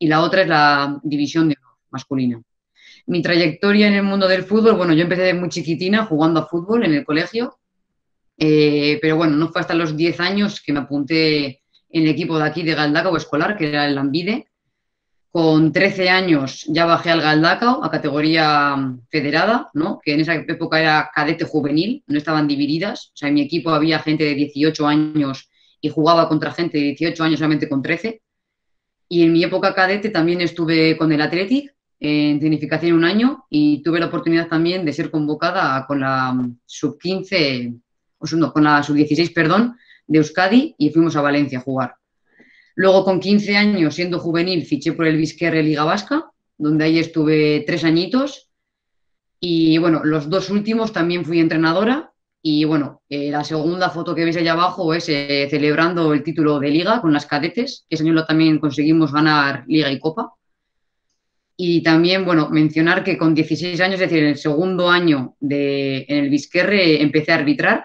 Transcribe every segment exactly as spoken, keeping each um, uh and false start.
y la otra es la división de honor masculina. Mi trayectoria en el mundo del fútbol, bueno, yo empecé de muy chiquitina jugando a fútbol en el colegio, eh, pero bueno, no fue hasta los diez años que me apunté en el equipo de aquí de Galdacao escolar, que era el Lambide. Con trece años ya bajé al Galdacao, a categoría federada, ¿no? Que en esa época era cadete juvenil, no estaban divididas. O sea, en mi equipo había gente de dieciocho años y jugaba contra gente de dieciocho años solamente con trece. Y en mi época cadete también estuve con el Athletic en tecnificación un año y tuve la oportunidad también de ser convocada con la sub quince, o no, con la sub dieciséis, perdón, de Euskadi y fuimos a Valencia a jugar. Luego, con quince años, siendo juvenil, fiché por el Bizkerre Liga Vasca, donde ahí estuve tres añitos. Y bueno, los dos últimos también fui entrenadora. Y bueno, eh, la segunda foto que veis allá abajo es eh, celebrando el título de Liga con las cadetes, que ese año también conseguimos ganar Liga y Copa. Y también, bueno, mencionar que con dieciséis años, es decir, en el segundo año de, en el Bizkerre, empecé a arbitrar.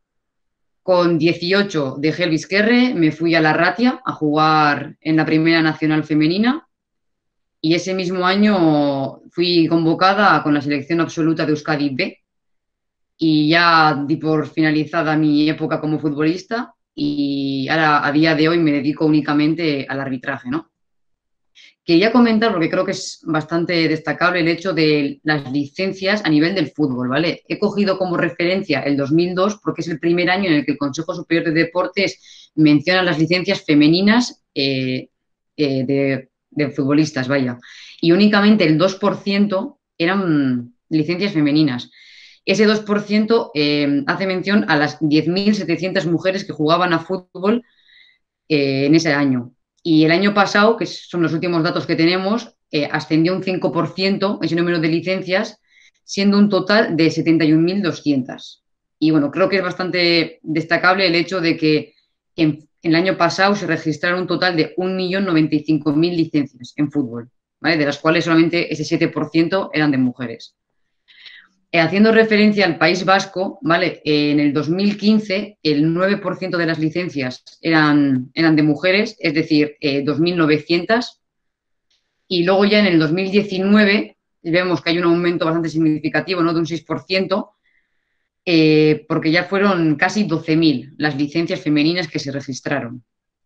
Con dieciocho dejé el Bizkerre, me fui a la Ratia a jugar en la Primera Nacional Femenina y ese mismo año fui convocada con la selección absoluta de Euskadi B y ya di por finalizada mi época como futbolista y ahora a día de hoy me dedico únicamente al arbitraje, ¿no? Quería comentar, porque creo que es bastante destacable el hecho de las licencias a nivel del fútbol, ¿vale? He cogido como referencia el dos mil dos porque es el primer año en el que el Consejo Superior de Deportes menciona las licencias femeninas eh, eh, de, de futbolistas, vaya. Y únicamente el dos por ciento eran licencias femeninas. Ese dos por ciento eh, hace mención a las diez mil setecientas mujeres que jugaban a fútbol eh, en ese año. Y el año pasado, que son los últimos datos que tenemos, eh, ascendió un cinco por ciento ese número de licencias, siendo un total de setenta y un mil doscientas. Y bueno, creo que es bastante destacable el hecho de que en, en el año pasado se registraron un total de un millón noventa y cinco mil licencias en fútbol, ¿vale? De las cuales solamente ese siete por ciento eran de mujeres. Eh, haciendo referencia al País Vasco, ¿vale? Eh, en el dos mil quince el nueve por ciento de las licencias eran, eran de mujeres, es decir, eh, dos mil novecientas. Y luego ya en el dos mil diecinueve vemos que hay un aumento bastante significativo, ¿no? De un seis por ciento, eh, porque ya fueron casi doce mil las licencias femeninas que se registraron.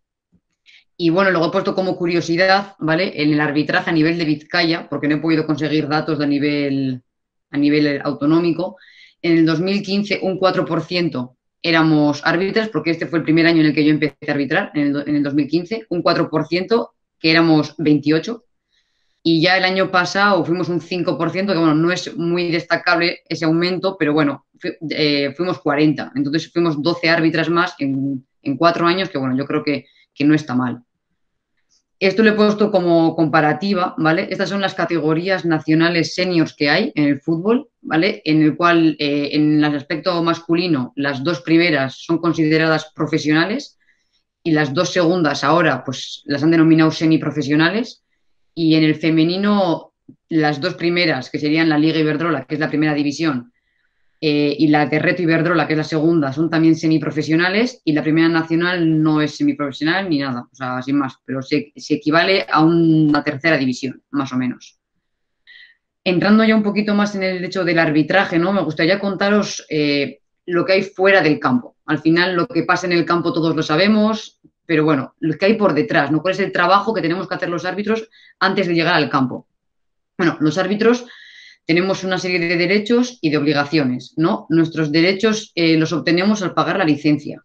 Y bueno, luego he puesto como curiosidad, ¿vale? En el arbitraje a nivel de Vizcaya, porque no he podido conseguir datos de nivel a nivel autonómico, en el dos mil quince un cuatro por ciento éramos árbitras, porque este fue el primer año en el que yo empecé a arbitrar, en el, en el dos mil quince, un cuatro por ciento, que éramos veintiocho, y ya el año pasado fuimos un cinco por ciento, que bueno, no es muy destacable ese aumento, pero bueno, fu eh, fuimos cuarenta, entonces fuimos doce árbitras más en, en cuatro años, que bueno, yo creo que, que no está mal. Esto lo he puesto como comparativa, ¿vale? Estas son las categorías nacionales seniors que hay en el fútbol, ¿vale? En el cual, eh, en el aspecto masculino, las dos primeras son consideradas profesionales y las dos segundas ahora, pues, las han denominado semiprofesionales. Y en el femenino, las dos primeras, que serían la Liga Iberdrola, que es la primera división, eh, y la de Reto Iberdrola, que es la segunda, son también semiprofesionales y la primera nacional no es semiprofesional ni nada, o sea, sin más, pero se, se equivale a una tercera división, más o menos. Entrando ya un poquito más en el hecho del arbitraje, ¿no? Me gustaría contaros eh, lo que hay fuera del campo. Al final, lo que pasa en el campo todos lo sabemos, pero bueno, lo que hay por detrás, ¿no? ¿Cuál es el trabajo que tenemos que hacer los árbitros antes de llegar al campo? Bueno, los árbitros tenemos una serie de derechos y de obligaciones, ¿no? Nuestros derechos eh, los obtenemos al pagar la licencia.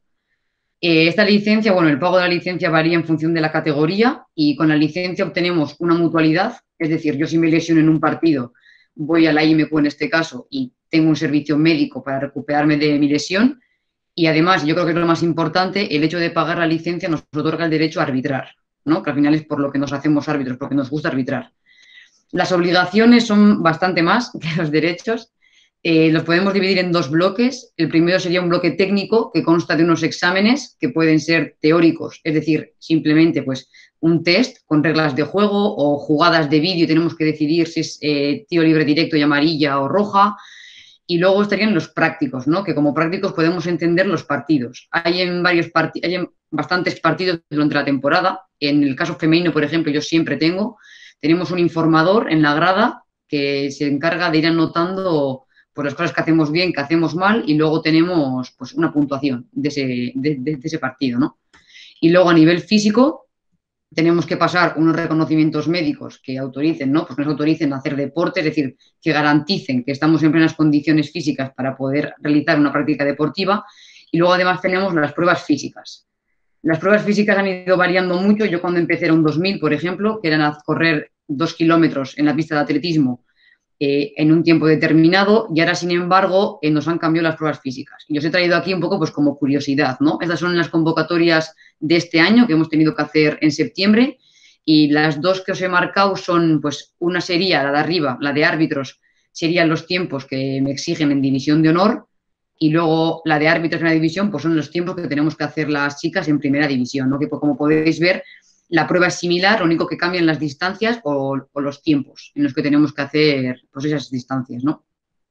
Eh, esta licencia, bueno, el pago de la licencia varía en función de la categoría y con la licencia obtenemos una mutualidad, es decir, yo si me lesiono en un partido voy a la I M Q en este caso y tengo un servicio médico para recuperarme de mi lesión y además, yo creo que es lo más importante, el hecho de pagar la licencia nos otorga el derecho a arbitrar, ¿no? Que al final es por lo que nos hacemos árbitros, porque nos gusta arbitrar. Las obligaciones son bastante más que los derechos. Eh, los podemos dividir en dos bloques. El primero sería un bloque técnico que consta de unos exámenes que pueden ser teóricos, es decir, simplemente pues, un test con reglas de juego o jugadas de vídeo. Tenemos que decidir si es eh, tiro libre directo y amarilla o roja. Y luego estarían los prácticos, ¿no? Que como prácticos podemos entender los partidos. Hay en varios parti hay en bastantes partidos durante la temporada. En el caso femenino, por ejemplo, yo siempre tengo, tenemos un informador en la grada que se encarga de ir anotando pues, las cosas que hacemos bien, que hacemos mal, y luego tenemos pues, una puntuación de ese, de, de, de ese partido, ¿no? Y luego a nivel físico, tenemos que pasar unos reconocimientos médicos que autoricen, ¿no? Pues que nos autoricen a hacer deporte, es decir, que garanticen que estamos en plenas condiciones físicas para poder realizar una práctica deportiva. Y luego además tenemos las pruebas físicas. Las pruebas físicas han ido variando mucho. Yo cuando empecé era un dos mil, por ejemplo, que eran a correr dos kilómetros en la pista de atletismo eh, en un tiempo determinado, y ahora, sin embargo, eh, nos han cambiado las pruebas físicas. Y os he traído aquí un poco pues como curiosidad, ¿no? Estas son las convocatorias de este año que hemos tenido que hacer en septiembre, y las dos que os he marcado son, pues una sería la de arriba, la de árbitros, serían los tiempos que me exigen en división de honor, y luego la de árbitros en la división, pues son los tiempos que tenemos que hacer las chicas en primera división, ¿no? Que como podéis ver, la prueba es similar, lo único que cambian las distancias o, o los tiempos en los que tenemos que hacer pues, esas distancias, ¿no?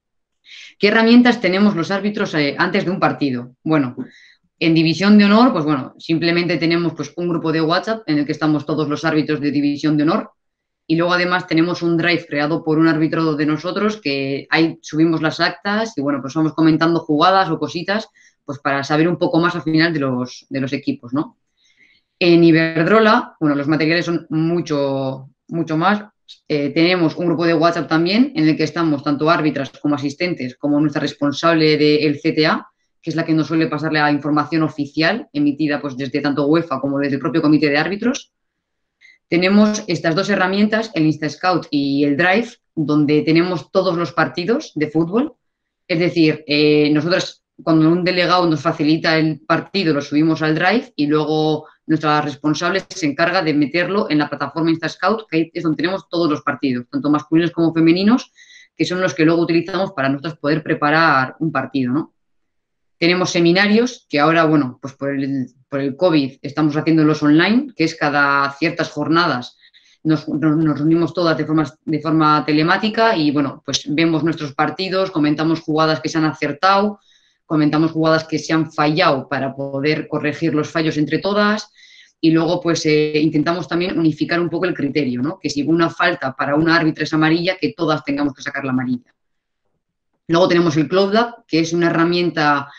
¿Qué herramientas tenemos los árbitros eh, antes de un partido? Bueno, en división de honor, pues bueno, simplemente tenemos pues, un grupo de WhatsApp en el que estamos todos los árbitros de división de honor, y luego además tenemos un drive creado por un árbitro de nosotros que ahí subimos las actas y bueno, pues vamos comentando jugadas o cositas pues para saber un poco más al final de los, de los equipos, ¿no? En Iberdrola, bueno, los materiales son mucho, mucho más. Eh, tenemos un grupo de WhatsApp también en el que estamos tanto árbitras como asistentes, como nuestra responsable del C T A, que es la que nos suele pasarle la información oficial emitida pues, desde tanto UEFA como desde el propio comité de árbitros. Tenemos estas dos herramientas, el InstaScout y el Drive, donde tenemos todos los partidos de fútbol. Es decir, eh, nosotros cuando un delegado nos facilita el partido lo subimos al Drive y luego nuestra responsable se encarga de meterlo en la plataforma InstaScout, que es donde tenemos todos los partidos, tanto masculinos como femeninos, que son los que luego utilizamos para nosotros poder preparar un partido, ¿no? Tenemos seminarios que ahora, bueno, pues por el, por el COVID estamos haciéndolos online, que es cada ciertas jornadas nos, nos reunimos todas de forma, de forma telemática y, bueno, pues vemos nuestros partidos, comentamos jugadas que se han acertado, comentamos jugadas que se han fallado para poder corregir los fallos entre todas y luego pues eh, intentamos también unificar un poco el criterio, ¿no? Que si una falta para una árbitra es amarilla, que todas tengamos que sacar la amarilla. Luego tenemos el Cloud Lab, que es una herramienta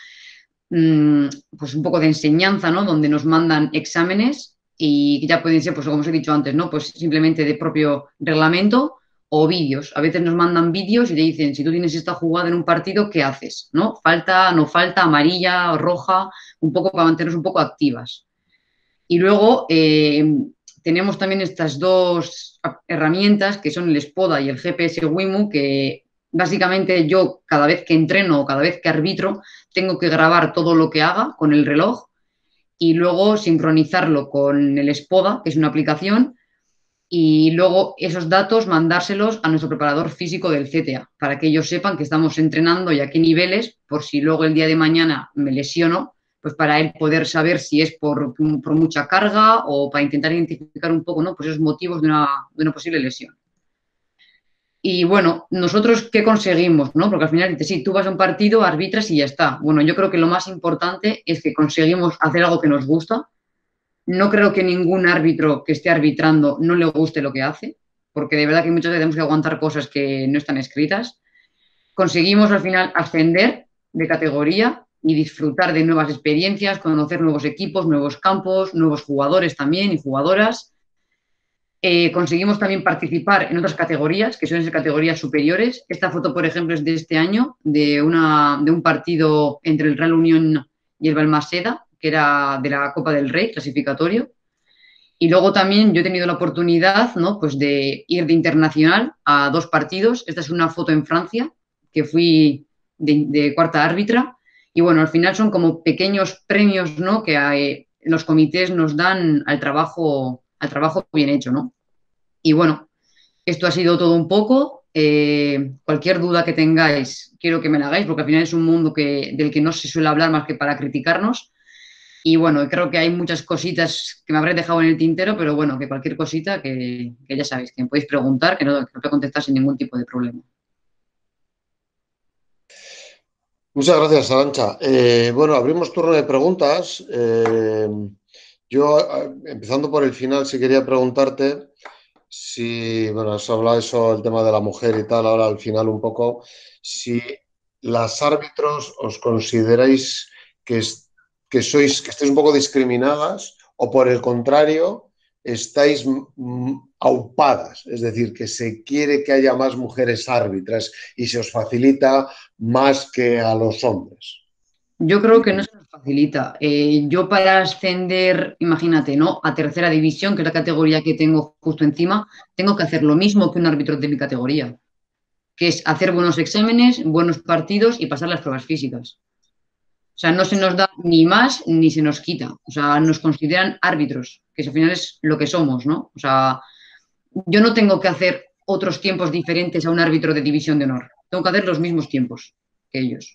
pues un poco de enseñanza, ¿no? Donde nos mandan exámenes y ya pueden ser, pues como os he dicho antes, ¿no? Pues simplemente de propio reglamento o vídeos. A veces nos mandan vídeos y te dicen, si tú tienes esta jugada en un partido, ¿qué haces? ¿No? Falta, no falta, amarilla o roja, un poco para mantenernos un poco activas. Y luego eh, tenemos también estas dos herramientas que son el Spoda y el G P S Wimu, que básicamente yo cada vez que entreno o cada vez que arbitro tengo que grabar todo lo que haga con el reloj y luego sincronizarlo con el Spoda, que es una aplicación, y luego esos datos mandárselos a nuestro preparador físico del C T A para que ellos sepan que estamos entrenando y a qué niveles, por si luego el día de mañana me lesiono, pues para él poder saber si es por, por mucha carga o para intentar identificar un poco, ¿no? Pues esos motivos de una, de una posible lesión. Y bueno, nosotros qué conseguimos, ¿no? Porque al final dices, sí, tú vas a un partido, arbitras y ya está. Bueno, yo creo que lo más importante es que conseguimos hacer algo que nos gusta. No creo que ningún árbitro que esté arbitrando no le guste lo que hace, porque de verdad que muchas veces tenemos que aguantar cosas que no están escritas. Conseguimos al final ascender de categoría y disfrutar de nuevas experiencias, conocer nuevos equipos, nuevos campos, nuevos jugadores también y jugadoras. Eh, conseguimos también participar en otras categorías, que son esas categorías superiores. Esta foto, por ejemplo, es de este año, de, una, de un partido entre el Real Unión y el Balmaseda, que era de la Copa del Rey, clasificatorio. Y luego también yo he tenido la oportunidad, ¿no? Pues de ir de internacional a dos partidos. Esta es una foto en Francia, que fui de, de cuarta árbitra. Y bueno, al final son como pequeños premios, ¿no? Que hay, los comités nos dan al trabajo, al trabajo bien hecho, ¿no? Y bueno, esto ha sido todo un poco. Eh, cualquier duda que tengáis, quiero que me la hagáis, porque al final es un mundo que, del que no se suele hablar más que para criticarnos. Y bueno, creo que hay muchas cositas que me habré dejado en el tintero, pero bueno, que cualquier cosita que, que ya sabéis, que me podéis preguntar, que no, que no voy a contestar sin ningún tipo de problema. Muchas gracias, Arancha. Eh, bueno, abrimos turno de preguntas. Eh, yo, eh, empezando por el final, sí quería preguntarte si, bueno, has hablado eso, el tema de la mujer y tal, ahora al final un poco, si las árbitros os consideráis que, es- que sois, que estáis un poco discriminadas o por el contrario, estáis mm, aupadas, es decir, que se quiere que haya más mujeres árbitras y se os facilita más que a los hombres. Yo creo que no se nos facilita. Eh, yo para ascender, imagínate, ¿no? A tercera división, que es la categoría que tengo justo encima, tengo que hacer lo mismo que un árbitro de mi categoría, que es hacer buenos exámenes, buenos partidos y pasar las pruebas físicas. O sea, no se nos da ni más ni se nos quita. O sea, nos consideran árbitros, que al final es lo que somos, ¿no? O sea, yo no tengo que hacer otros tiempos diferentes a un árbitro de división de honor. Tengo que hacer los mismos tiempos que ellos.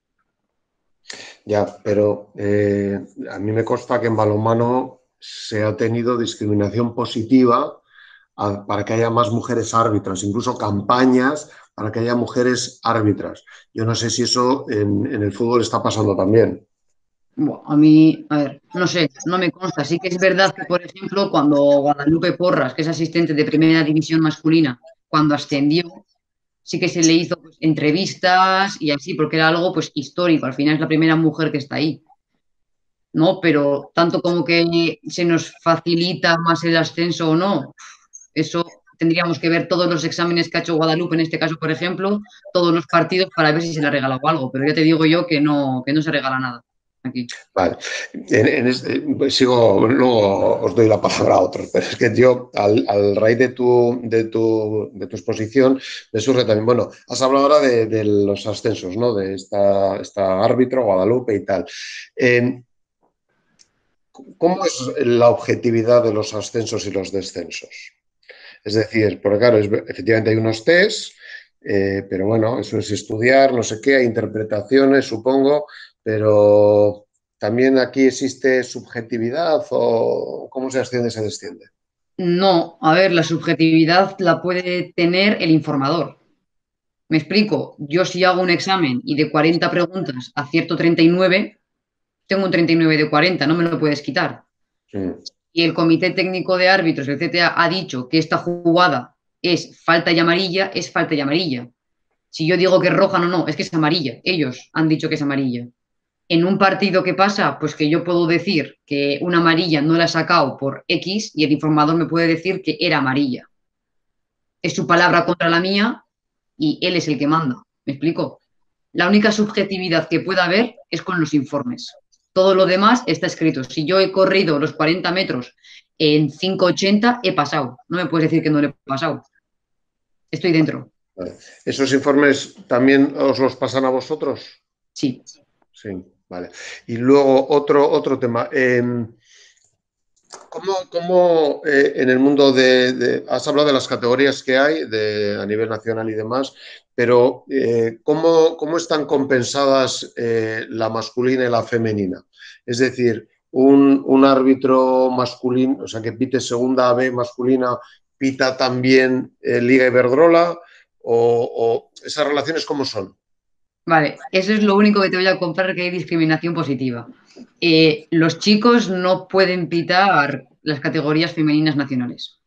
Ya, pero eh, a mí me consta que en balonmano se ha tenido discriminación positiva a- para que haya más mujeres árbitras, incluso campañas para que haya mujeres árbitras. Yo no sé si eso en, en el fútbol está pasando también. Buah, a mí, a ver, no sé, no me consta. Sí que es verdad que, por ejemplo, cuando Guadalupe Porras, que es asistente de primera división masculina, cuando ascendió, sí que se le hizo pues, entrevistas y así, porque era algo pues histórico. Al final es la primera mujer que está ahí, ¿no? Pero tanto como que se nos facilita más el ascenso o no, eso tendríamos que ver todos los exámenes que ha hecho Guadalupe, en este caso, por ejemplo, todos los partidos para ver si se le ha regalado algo. Pero ya te digo yo que no, que no se regala nada aquí. Vale. En, en este- pues sigo, luego os doy la palabra a otros, pero es que yo, al, al raíz de tu, de, tu, de tu exposición, me surge también, bueno, has hablado ahora de, de los ascensos, ¿no? De esta, esta árbitro, Guadalupe y tal. Eh, ¿Cómo es la objetividad de los ascensos y los descensos? Es decir, porque claro, es- efectivamente hay unos test, eh, pero bueno, eso es estudiar, no sé qué, hay interpretaciones, supongo, pero también aquí existe subjetividad o cómo se asciende, se desciende. No, a ver, la subjetividad la puede tener el informador. Me explico, yo si hago un examen y de cuarenta preguntas acierto treinta y nueve, tengo un treinta y nueve de cuarenta, no me lo puedes quitar. Mm, Y el Comité Técnico de Árbitros, el C T A, ha dicho que esta jugada es falta y amarilla, es falta y amarilla. Si yo digo que es roja, no, no, es que es amarilla. Ellos han dicho que es amarilla. En un partido que pasa, pues que yo puedo decir que una amarilla no la he sacado por X y el informador me puede decir que era amarilla. Es su palabra contra la mía y él es el que manda. ¿Me explico? La única subjetividad que pueda haber es con los informes. Todo lo demás está escrito. Si yo he corrido los cuarenta metros en cinco ochenta, he pasado. No me puedes decir que no le he pasado. Estoy dentro. vale. ¿Esos informes también os los pasan a vosotros? Sí. Sí, vale. Y luego otro, otro tema. Eh, ¿Cómo, cómo, eh, en el mundo de, de- has hablado de las categorías que hay de, a nivel nacional y demás, pero eh, ¿cómo, cómo están compensadas eh, la masculina y la femenina? Es decir, un, un árbitro masculino, o sea, que pite segunda B masculina, pita también eh, Liga Iberdrola, o, o esas relaciones cómo son. Vale, eso es lo único que te voy a comprar que hay discriminación positiva. Eh, los chicos no pueden pitar las categorías femeninas nacionales.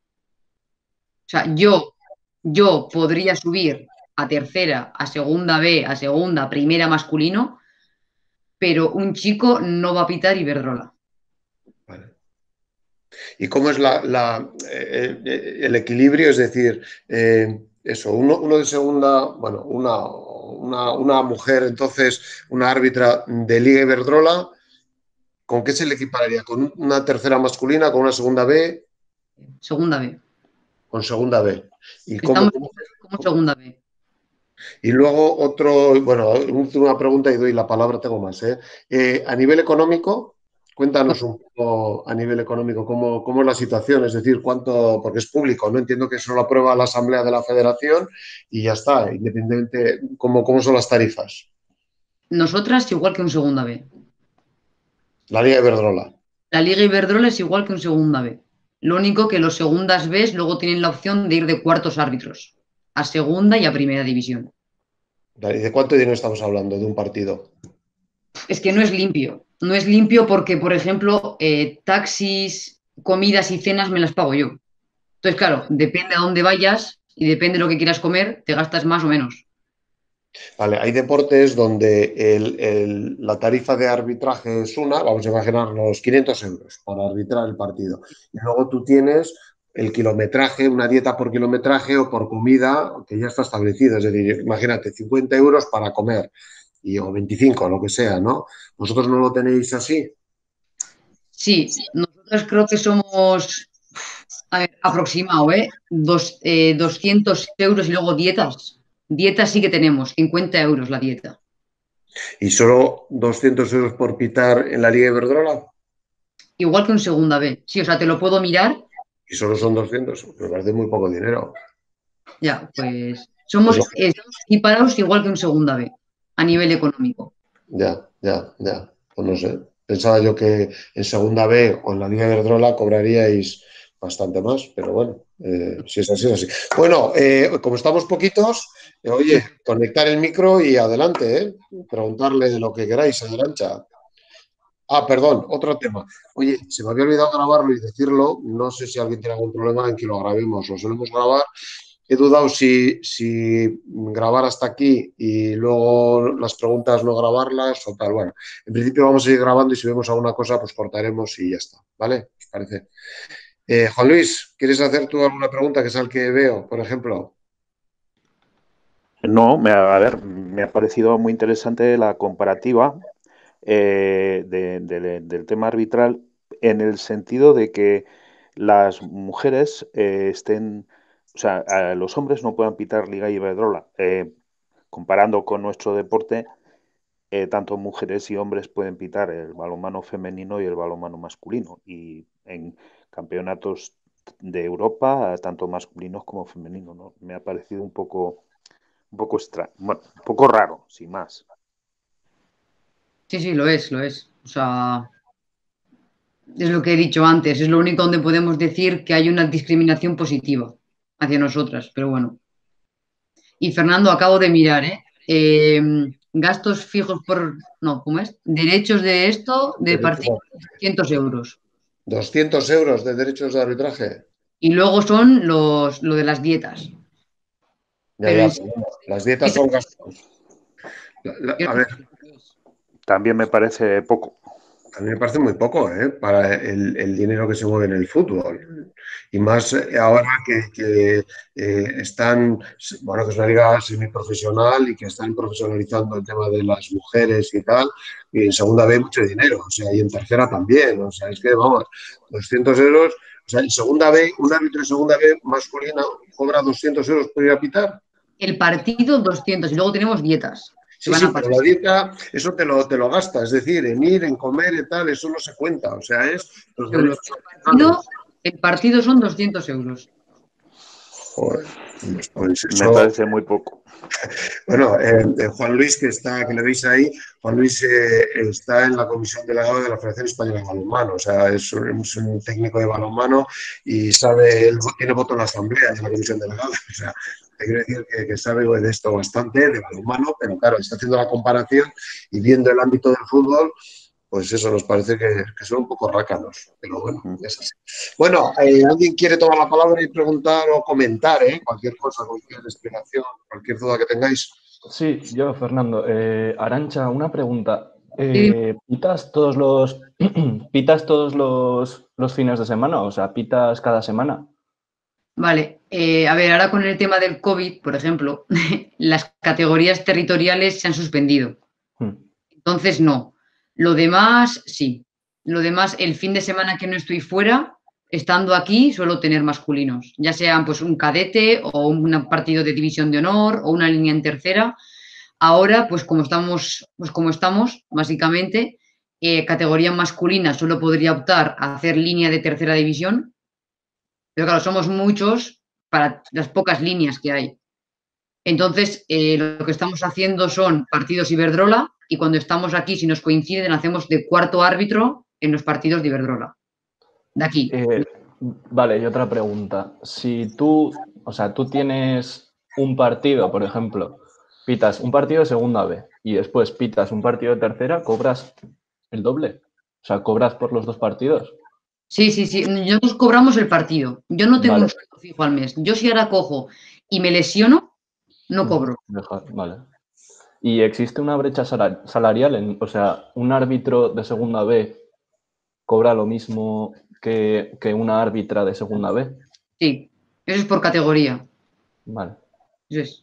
O sea, yo, yo podría subir a tercera, a segunda B, a segunda, primera masculino, pero un chico no va a pitar Iberdrola. Vale. ¿Y cómo es la, la, eh, eh, el equilibrio? Es decir, eh, eso, uno, uno, de segunda, bueno, una, una, una, mujer, entonces, una árbitra de Liga Iberdrola, ¿con qué se le equipararía? ¿Con una tercera masculina, con una segunda B, Segunda B. con segunda B? ¿Y cómo, Estamos cómo, como segunda B. Y luego otro, bueno, última pregunta y doy la palabra, tengo más. ¿eh? Eh, a nivel económico, cuéntanos un poco a nivel económico cómo, cómo es la situación, es decir, cuánto, porque es público, no entiendo que eso lo aprueba la Asamblea de la Federación y ya está, independientemente cómo, cómo son las tarifas. Nosotras igual que un segunda B. La Liga Iberdrola. La Liga Iberdrola es igual que un segunda B. Lo único que los segundas B luego tienen la opción de ir de cuartos árbitros a segunda y a primera división. ¿Y de cuánto dinero estamos hablando de un partido? Es que no es limpio. No es limpio porque, por ejemplo, eh, taxis, comidas y cenas me las pago yo. Entonces, claro, depende a dónde vayas y depende de lo que quieras comer, te gastas más o menos. Vale, hay deportes donde el- el- la tarifa de arbitraje es una, vamos a imaginar los quinientos euros para arbitrar el partido. Y luego tú tienes el kilometraje, una dieta por kilometraje o por comida que ya está establecido. Es decir, imagínate, cincuenta euros para comer y, o veinticinco, lo que sea, ¿no? ¿Vosotros no lo tenéis así? Sí, nosotros creo que somos, a ver, aproximado, ¿eh? Dos, eh, doscientos euros y luego dietas. Dietas sí que tenemos, cincuenta euros la dieta. ¿Y solo doscientos euros por pitar en la Liga Iberdrola? Igual que un segunda B. Sí, o sea, te lo puedo mirar. Y solo son doscientos, me parece muy poco dinero. Ya, pues Es lo somos, que- estamos equiparados igual que un segunda B a nivel económico. Ya, ya, ya. Pues no sé. Pensaba yo que en segunda B o en la Liga de Iberdrola cobraríais bastante más, pero bueno, eh, si es así, es así. Bueno, eh, como estamos poquitos, eh, oye, Sí. conectar el micro y adelante, ¿eh? Preguntarle de lo que queráis, Arancha. Ah, perdón, otro tema. Oye, se me había olvidado grabarlo y decirlo. No sé si alguien tiene algún problema en que lo grabemos. Lo solemos grabar. He dudado si, si grabar hasta aquí y luego las preguntas no grabarlas o tal. Bueno, en principio vamos a ir grabando y si vemos alguna cosa, pues cortaremos y ya está. ¿Vale? ¿Os parece? Eh, Juan Luis, ¿quieres hacer tú alguna pregunta que es al que veo, por ejemplo? No, me, a ver, me ha parecido muy interesante la comparativa eh, de- de- del tema arbitral en el sentido de que las mujeres eh, estén, o sea, a los hombres no puedan pitar Liga Iberdrola. Eh, comparando con nuestro deporte, eh, tanto mujeres y hombres pueden pitar el balonmano femenino y el balonmano masculino. Y en campeonatos de Europa, tanto masculinos como femeninos, ¿no? Me ha parecido un poco un poco extra, bueno, un poco raro, sin más. Sí, sí, lo es, lo es. O sea, es lo que he dicho antes, es lo único donde podemos decir que hay una discriminación positiva hacia nosotras, pero bueno. Y Fernando, acabo de mirar, ¿eh? Eh, gastos fijos por, no, ¿cómo es? Derechos de esto, de partido, doscientos euros. doscientos euros de derechos de arbitraje. Y luego son los, lo de las dietas. Ya, Pero ya, en sí, pero bueno, las dietas son gastos. La- la- a ver, También me parece poco. a mí me parece muy poco, ¿eh? Para el, el dinero que se mueve en el fútbol. Y más eh, ahora que, que, eh, están, bueno, que es una liga semiprofesional y que están profesionalizando el tema de las mujeres y tal. Y en segunda B mucho dinero, o sea, y en tercera también. O sea, es que, vamos, doscientos euros. O sea, en segunda B, un árbitro de segunda B masculina cobra doscientos euros por ir a pitar. el partido doscientos y luego tenemos dietas que Sí, van sí, aparte. pero la dieta, eso te lo, te lo gasta, es decir, en ir, en comer y tal, eso no se cuenta, o sea, es los Euros. derechos El partido, arbitrales. el partido son doscientos euros. Joder, pues Me eso, parece muy poco. bueno, eh, eh, Juan Luis, que está, que le veis ahí, Juan Luis eh, está en la comisión delegada de la Federación Española de Balonmano, o sea, es un, es un técnico de balonmano y sabe, él tiene voto en la asamblea de la comisión delegada, o sea, te quiero decir que, que sabe de esto bastante, de balonmano, pero claro, está haciendo la comparación y viendo el ámbito del fútbol, pues eso nos parece que, que son un poco rácanos, pero bueno, es así. Bueno, eh, ¿alguien quiere tomar la palabra y preguntar o comentar, eh? Cualquier cosa, cualquier explicación, cualquier duda que tengáis? Sí, yo, Fernando. Eh, Arancha, una pregunta. Sí, Eh, ¿pitas todos los pitas todos los, los fines de semana? O sea, ¿pitas cada semana? vale, eh, a ver, ahora con el tema del COVID, por ejemplo, las categorías territoriales se han suspendido. Hmm. Entonces, no. Lo demás, sí. Lo demás, el fin de semana que no estoy fuera, estando aquí, suelo tener masculinos, ya sean pues un cadete o un partido de división de honor o una línea en tercera. Ahora, pues como estamos, pues como estamos, básicamente, eh, categoría masculina solo podría optar a hacer línea de tercera división, pero claro, somos muchos para las pocas líneas que hay. Entonces, eh, lo que estamos haciendo son partidos Iberdrola y cuando estamos aquí, si nos coinciden, hacemos de cuarto árbitro en los partidos de Iberdrola. De aquí. Eh, vale, y otra pregunta. Si tú, o sea, tú tienes un partido, por ejemplo, pitas un partido de segunda B y después pitas un partido de tercera, cobras el doble. O sea, cobras por los dos partidos. Sí, sí, sí. Nosotros cobramos el partido. Yo no tengo Vale. un sueldo fijo al mes. Yo si ahora cojo y me lesiono, no cobro. Deja- Vale. ¿Y existe una brecha sala- salarial? En, o sea, ¿un árbitro de segunda B cobra lo mismo que, que una árbitra de segunda B? Sí, eso es por categoría. Vale. Eso es.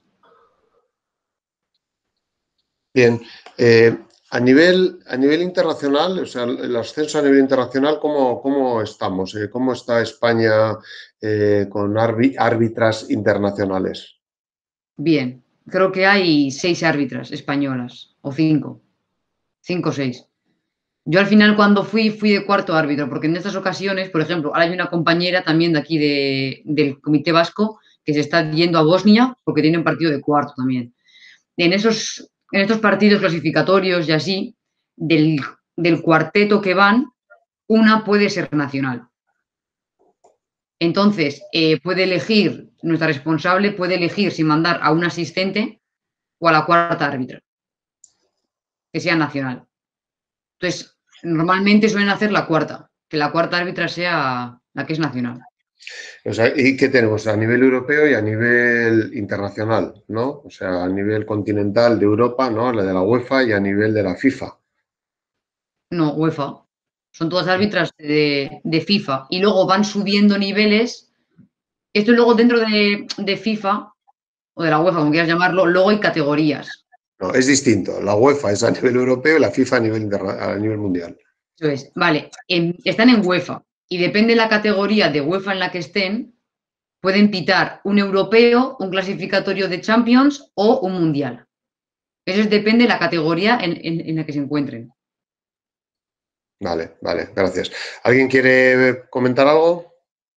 Bien. Eh, a nivel, a nivel internacional, o sea, el ascenso a nivel internacional, ¿cómo, cómo estamos? Eh, ¿Cómo está España eh, con árbi- árbitras internacionales? Bien. Creo que hay seis árbitras españolas, o cinco. Cinco o seis. Yo al final cuando fui, fui de cuarto árbitro, porque en estas ocasiones, por ejemplo, ahora hay una compañera también de aquí de, del Comité Vasco que se está yendo a Bosnia porque tiene un partido de cuarto también. En, esos, en estos partidos clasificatorios y así, del, del cuarteto que van, una puede ser nacional. Entonces, eh, puede elegir, nuestra responsable puede elegir si mandar a un asistente o a la cuarta árbitra, que sea nacional. Entonces, normalmente suelen hacer la cuarta, que la cuarta árbitra sea la que es nacional. O sea, ¿y qué tenemos a nivel europeo y a nivel internacional, ¿no? O sea, a nivel continental de Europa, ¿no? La de la UEFA y a nivel de la FIFA. No, UEFA. Son todas árbitras de, de FIFA. Y luego van subiendo niveles. Esto luego dentro de, de FIFA, o de la UEFA, como quieras llamarlo, luego hay categorías. No, es distinto. La UEFA es a nivel europeo y la FIFA a nivel, interna- a nivel mundial. Eso es. Vale, en- están en UEFA. Y depende de la categoría de UEFA en la que estén, pueden pitar un europeo, un clasificatorio de Champions o un mundial. Eso es, depende de la categoría en, en- en la que se encuentren. Vale, vale, gracias. ¿Alguien quiere comentar algo?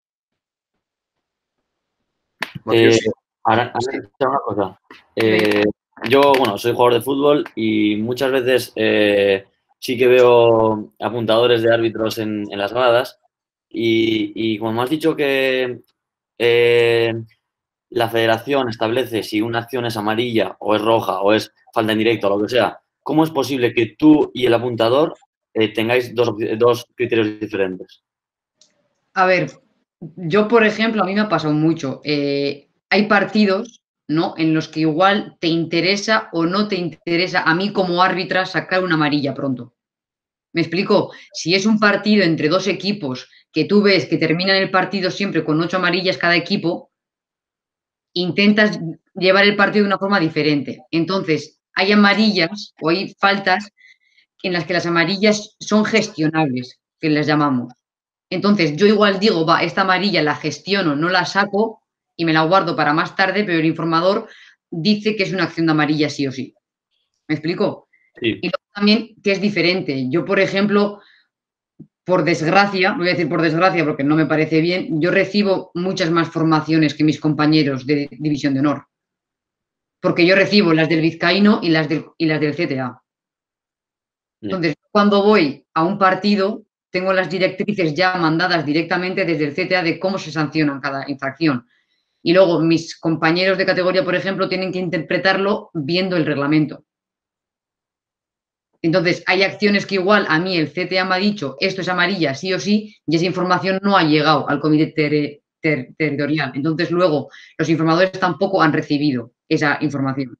Eh, Matías. ahora, ahora una cosa. Eh, yo, bueno, soy jugador de fútbol y muchas veces eh, sí que veo apuntadores de árbitros en, en las gradas y, y como me has dicho que eh, la federación establece si una acción es amarilla o es roja o es falta en directo o lo que sea, ¿cómo es posible que tú y el apuntador eh, tengáis dos, dos criterios diferentes? A ver, yo, por ejemplo, a mí me ha pasado mucho. Eh, hay partidos, ¿no? En los que igual te interesa o no te interesa a mí como árbitra sacar una amarilla pronto. ¿Me explico? Si es un partido entre dos equipos que tú ves que terminan el partido siempre con ocho amarillas cada equipo, intentas llevar el partido de una forma diferente. Entonces, hay amarillas o hay faltas en las que las amarillas son gestionables, que les llamamos. Entonces, yo igual digo, va, esta amarilla la gestiono, no la saco y me la guardo para más tarde, pero el informador dice que es una acción de amarilla sí o sí. ¿Me explico? Sí. Y luego también que es diferente. Yo, por ejemplo, por desgracia, voy a decir por desgracia porque no me parece bien, yo recibo muchas más formaciones que mis compañeros de División de Honor. Porque yo recibo las del Vizcaíno y las del, y las del C T A. Entonces, cuando voy a un partido, tengo las directrices ya mandadas directamente desde el C T A de cómo se sancionan cada infracción. Y luego mis compañeros de categoría, por ejemplo, tienen que interpretarlo viendo el reglamento. Entonces, hay acciones que igual a mí el C T A me ha dicho esto es amarilla, sí o sí, y esa información no ha llegado al comité ter ter territorial. Entonces, luego los informadores tampoco han recibido esa información.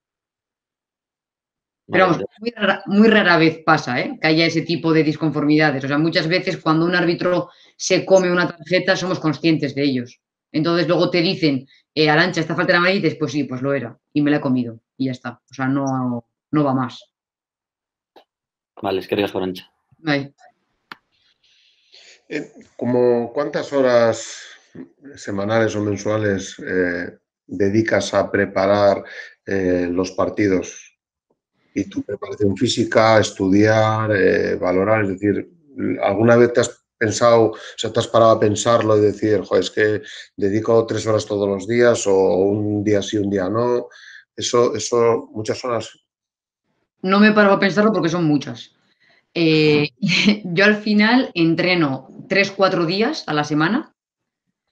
Pero vamos, muy rara, muy rara vez pasa, ¿eh?, que haya ese tipo de disconformidades. O sea, muchas veces cuando un árbitro se come una tarjeta somos conscientes de ellos. Entonces luego te dicen, eh, Arantxa, esta falta de amarilla, y dices, pues sí, pues lo era. Y me la he comido. Y ya está. O sea, no, no va más. Vale, es que eres Arantxa. Vale. Eh, ¿Cómo cuántas horas semanales o mensuales eh, dedicas a preparar eh, los partidos? Y tu preparación física, estudiar, eh, valorar, es decir, ¿alguna vez te has pensado, o sea, te has parado a pensarlo y decir, joder, es que dedico tres horas todos los días o un día sí, un día no? Eso, eso, muchas horas. No me paro a pensarlo porque son muchas. Eh, yo al final entreno tres, cuatro días a la semana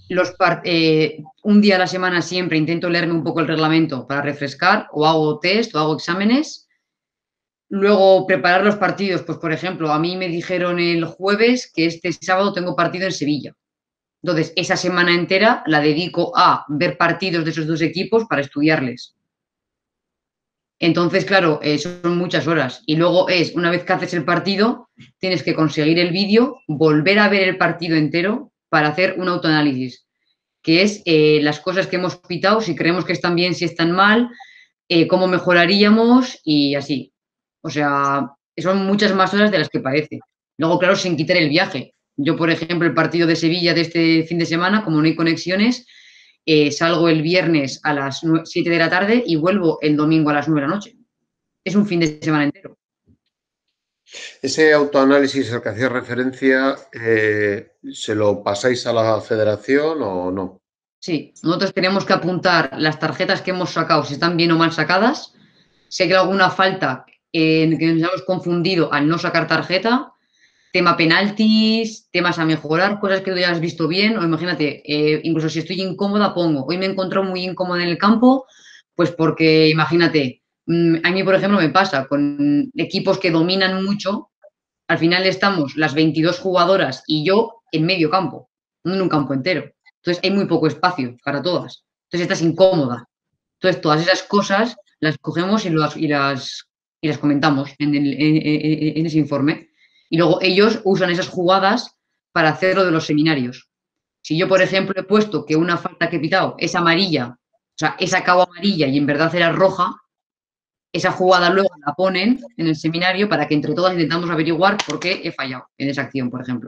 los par- eh, un día a la semana siempre intento leerme un poco el reglamento para refrescar, o hago test o hago exámenes. Luego preparar los partidos, pues por ejemplo, a mí me dijeron el jueves que este sábado tengo partido en Sevilla. Entonces, esa semana entera la dedico a ver partidos de esos dos equipos para estudiarles. Entonces, claro, eh, son muchas horas. Y luego es, una vez que haces el partido, tienes que conseguir el vídeo, volver a ver el partido entero para hacer un autoanálisis, que es eh, las cosas que hemos pitado, si creemos que están bien, si están mal, eh, cómo mejoraríamos y así. O sea, son muchas más horas de las que parece. Luego, claro, sin quitar el viaje. Yo, por ejemplo, el partido de Sevilla de este fin de semana, como no hay conexiones, eh, salgo el viernes a las siete de la tarde y vuelvo el domingo a las nueve de la noche. Es un fin de semana entero. Ese autoanálisis al que hacía referencia, eh, ¿se lo pasáis a la federación o no? Sí, nosotros tenemos que apuntar las tarjetas que hemos sacado, si están bien o mal sacadas. Si hay alguna falta en que nos hemos confundido al no sacar tarjeta, tema penaltis, temas a mejorar, cosas que tú ya has visto bien, o imagínate, eh, incluso si estoy incómoda, pongo, hoy me encontró muy incómoda en el campo, pues porque imagínate, mmm, a mí por ejemplo me pasa con equipos que dominan mucho, al final estamos las veintidós jugadoras y yo en medio campo, no en un campo entero. Entonces hay muy poco espacio para todas. Entonces estás incómoda. Entonces todas esas cosas las cogemos y las, y las, y las comentamos en, el, en, en, en ese informe. Y luego ellos usan esas jugadas para hacer lo de los seminarios. Si yo, por ejemplo, he puesto que una falta que he pitado es amarilla, o sea, he sacado amarilla y en verdad era roja, esa jugada luego la ponen en el seminario para que entre todas intentamos averiguar por qué he fallado en esa acción, por ejemplo.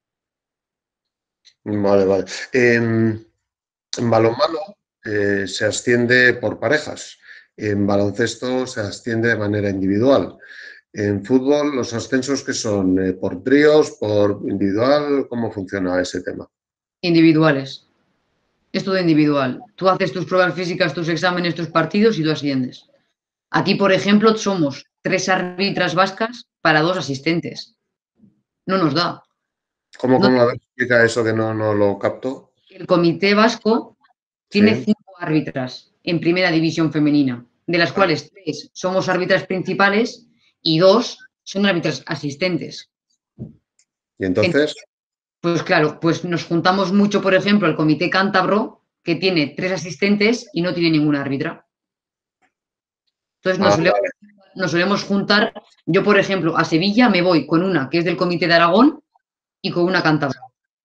Vale, vale. En, en balonmano eh, se asciende por parejas. En baloncesto se asciende de manera individual. En fútbol, los ascensos que son eh, por tríos, por individual, ¿cómo funciona ese tema? Individuales. Es todo individual. Tú haces tus pruebas físicas, tus exámenes, tus partidos y tú asciendes. Aquí, por ejemplo, somos tres árbitras vascas para dos asistentes. No nos da. ¿Cómo, No, cómo a ver, explica eso que no, no lo capto? el comité vasco tiene Sí. cinco árbitras en primera división femenina, de las cuales tres somos árbitras principales y dos son árbitras asistentes. Y entonces, Pues claro, pues nos juntamos mucho, por ejemplo, el comité cántabro, que tiene tres asistentes y no tiene ninguna árbitra. Entonces nos ah, solemos, vale. nos solemos juntar, yo por ejemplo, a Sevilla me voy con una que es del comité de Aragón y con una cántabra.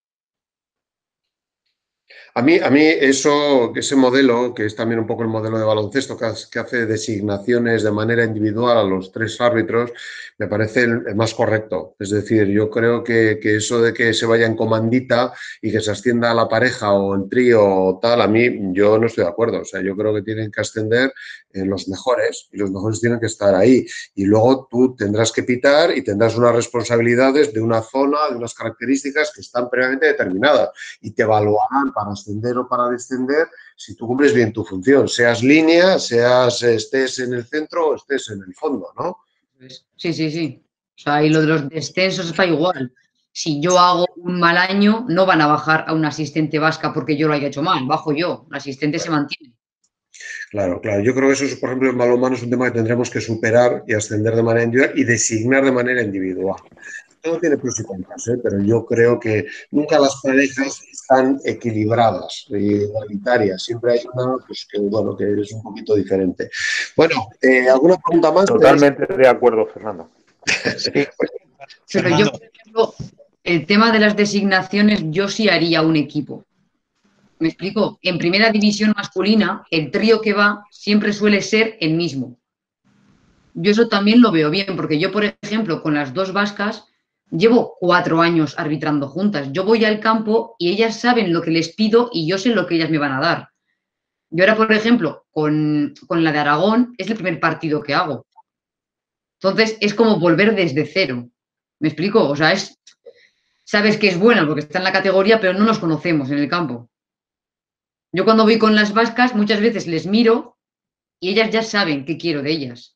A mí, a mí eso, ese modelo, que es también un poco el modelo de baloncesto, que hace, que hace designaciones de manera individual a los tres árbitros, me parece el, el más correcto. Es decir, yo creo que, que eso de que se vaya en comandita y que se ascienda a la pareja o en trío o tal, a mí yo no estoy de acuerdo. O sea, yo creo que tienen que ascender eh, los mejores y los mejores tienen que estar ahí. Y luego tú tendrás que pitar y tendrás unas responsabilidades de una zona, de unas características que están previamente determinadas y te evaluarán para ascender o para descender si tú cumples bien tu función, seas línea, seas estés en el centro o estés en el fondo, ¿no? Sí, sí, sí. O sea, y lo de los descensos está igual. Si yo hago un mal año, no van a bajar a un asistente vasca porque yo lo haya hecho mal, bajo yo, el asistente se mantiene. Claro, claro. Yo creo que eso, por ejemplo, en balonmano es un tema que tendremos que superar y ascender de manera individual y designar de manera individual. Todo tiene pros y contras, ¿eh? Pero yo creo que nunca las parejas están equilibradas, igualitarias. Siempre hay una pues, que, bueno, que es un poquito diferente. Bueno, eh, ¿alguna pregunta más? Totalmente de acuerdo, Fernando. Sí. Pero yo, por ejemplo, el tema de las designaciones, yo sí haría un equipo. ¿Me explico? En primera división masculina, el trío que va siempre suele ser el mismo. Yo eso también lo veo bien, porque yo, por ejemplo, con las dos vascas, llevo cuatro años arbitrando juntas. Yo voy al campo y ellas saben lo que les pido y yo sé lo que ellas me van a dar. Yo ahora, por ejemplo, con, con la de Aragón, es el primer partido que hago. Entonces, es como volver desde cero. ¿Me explico? O sea, es, sabes que es buena porque está en la categoría, pero no nos conocemos en el campo. Yo cuando voy con las vascas, muchas veces les miro y ellas ya saben qué quiero de ellas.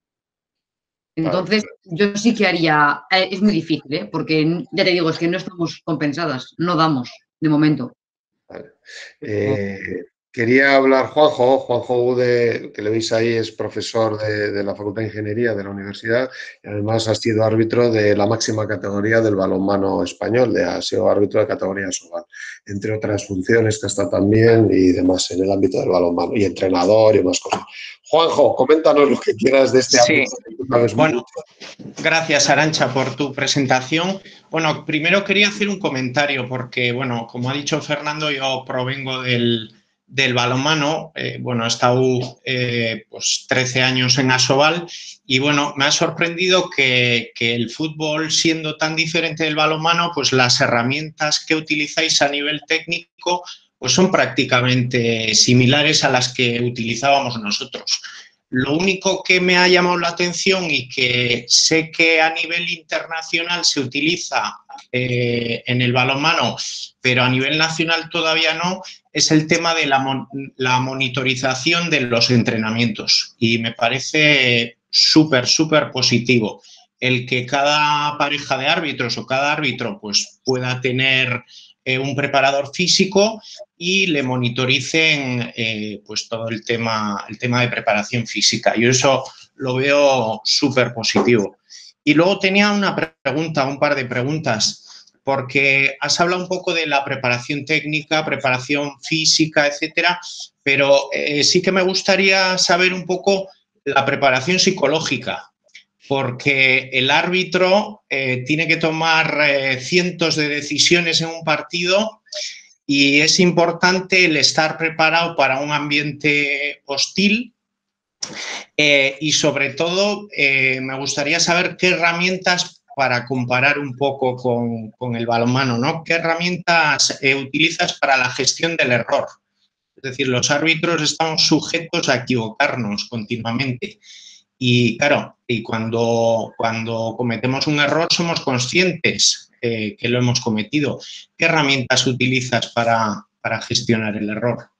Entonces, yo sí que haría, eh, es muy difícil, ¿eh? Porque ya te digo, es que no estamos compensadas, no damos de momento. Eh, quería hablar Juanjo, Juanjo Ude, que le veis ahí, es profesor de, de la Facultad de Ingeniería de la universidad y además ha sido árbitro de la máxima categoría del balonmano español, de, ha sido árbitro de categoría Sobal, entre otras funciones que está también y demás en el ámbito del balonmano y entrenador y más cosas. Juanjo, coméntanos lo que quieras de este sí. ámbito. Que tú sabes bueno, mucho. Gracias, Arantxa, por tu presentación. Bueno, primero quería hacer un comentario porque, bueno, como ha dicho Fernando, yo provengo del, del balonmano. Eh, bueno, he estado eh, pues, trece años en Asobal y, bueno, me ha sorprendido que, que el fútbol, siendo tan diferente del balonmano, pues las herramientas que utilizáis a nivel técnico pues son prácticamente similares a las que utilizábamos nosotros. Lo único que me ha llamado la atención y que sé que a nivel internacional se utiliza eh, en el balonmano, pero a nivel nacional todavía no, es el tema de la, mon la monitorización de los entrenamientos. Y me parece súper, súper positivo el que cada pareja de árbitros o cada árbitro pues, pueda tener eh, un preparador físico y le monitoricen eh, pues todo el tema, el tema de preparación física. Yo eso lo veo súper positivo. Y luego tenía una pregunta, un par de preguntas, porque has hablado un poco de la preparación técnica, preparación física, etcétera, pero eh, sí que me gustaría saber un poco la preparación psicológica, porque el árbitro eh, tiene que tomar eh, cientos de decisiones en un partido y es importante el estar preparado para un ambiente hostil eh, y sobre todo eh, me gustaría saber qué herramientas, para comparar un poco con, con el balonmano, ¿no? ¿Qué herramientas eh, utilizas para la gestión del error? Es decir, los árbitros estamos sujetos a equivocarnos continuamente. Y claro, y cuando, cuando cometemos un error somos conscientes eh, que lo hemos cometido. ¿Qué herramientas utilizas para, para gestionar el error?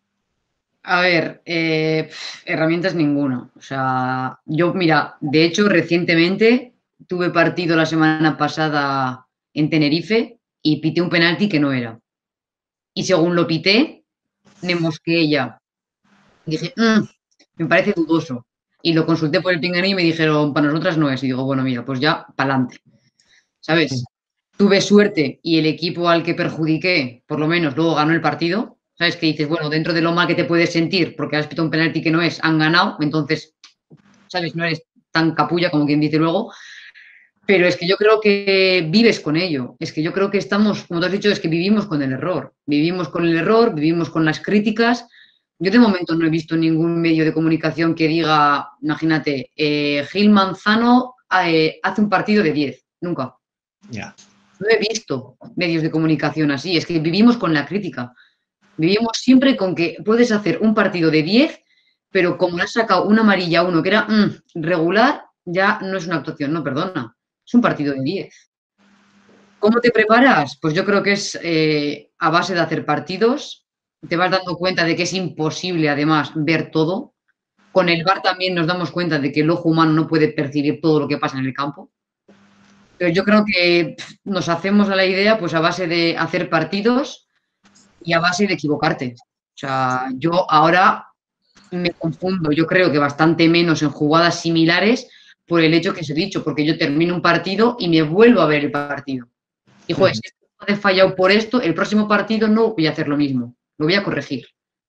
A ver, eh, herramientas ninguna. O sea, yo, mira, de hecho, recientemente tuve partido la semana pasada en Tenerife y pité un penalti que no era. Y según lo pité, me mosqueé ya. Dije, mmm, me parece dudoso. Y lo consulté por el pinganillo y me dijeron, para nosotras no es. Y digo, bueno, mira, pues ya, pa'lante. ¿Sabes? Tuve suerte y el equipo al que perjudiqué, por lo menos, luego ganó el partido. ¿Sabes? Que dices, bueno, dentro de lo mal que te puedes sentir, porque has pitado un penalti que no es, han ganado, entonces, ¿sabes? No eres tan capulla como quien dice luego. Pero es que yo creo que vives con ello. Es que yo creo que estamos, como tú has dicho, es que vivimos con el error. Vivimos con el error, vivimos con las críticas. Yo de momento no he visto ningún medio de comunicación que diga, imagínate, eh, Gil Manzano eh, hace un partido de diez. Nunca. Ya. Yeah. No he visto medios de comunicación así. Es que vivimos con la crítica. Vivimos siempre con que puedes hacer un partido de diez, pero como le has sacado una amarilla a uno que era mm, regular, ya no es una actuación. No, perdona. Es un partido de diez. ¿Cómo te preparas? Pues yo creo que es eh, a base de hacer partidos. Te vas dando cuenta de que es imposible, además, ver todo. Con el V A R también nos damos cuenta de que el ojo humano no puede percibir todo lo que pasa en el campo. Pero yo creo que nos hacemos a la idea pues a base de hacer partidos y a base de equivocarte. O sea, yo ahora me confundo, yo creo que bastante menos en jugadas similares por el hecho que os he dicho, porque yo termino un partido y me vuelvo a ver el partido. Y, joder, si he fallado por esto, el próximo partido no voy a hacer lo mismo, lo voy a corregir.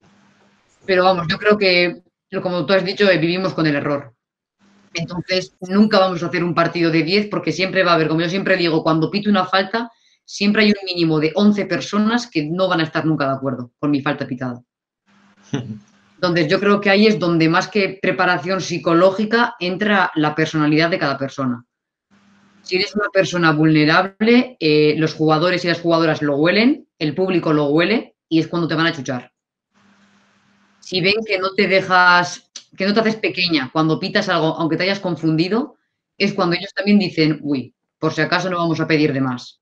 Pero vamos, yo creo que, como tú has dicho, vivimos con el error. Entonces, nunca vamos a hacer un partido de diez porque siempre va a haber, como yo siempre digo, cuando pito una falta, siempre hay un mínimo de once personas que no van a estar nunca de acuerdo con mi falta pitada. Entonces, yo creo que ahí es donde más que preparación psicológica entra la personalidad de cada persona. Si eres una persona vulnerable, eh, los jugadores y las jugadoras lo huelen, el público lo huele y es cuando te van a chuchar. Si ven que no te dejas, que no te haces pequeña cuando pitas algo, aunque te hayas confundido, es cuando ellos también dicen, uy, por si acaso no vamos a pedir de más.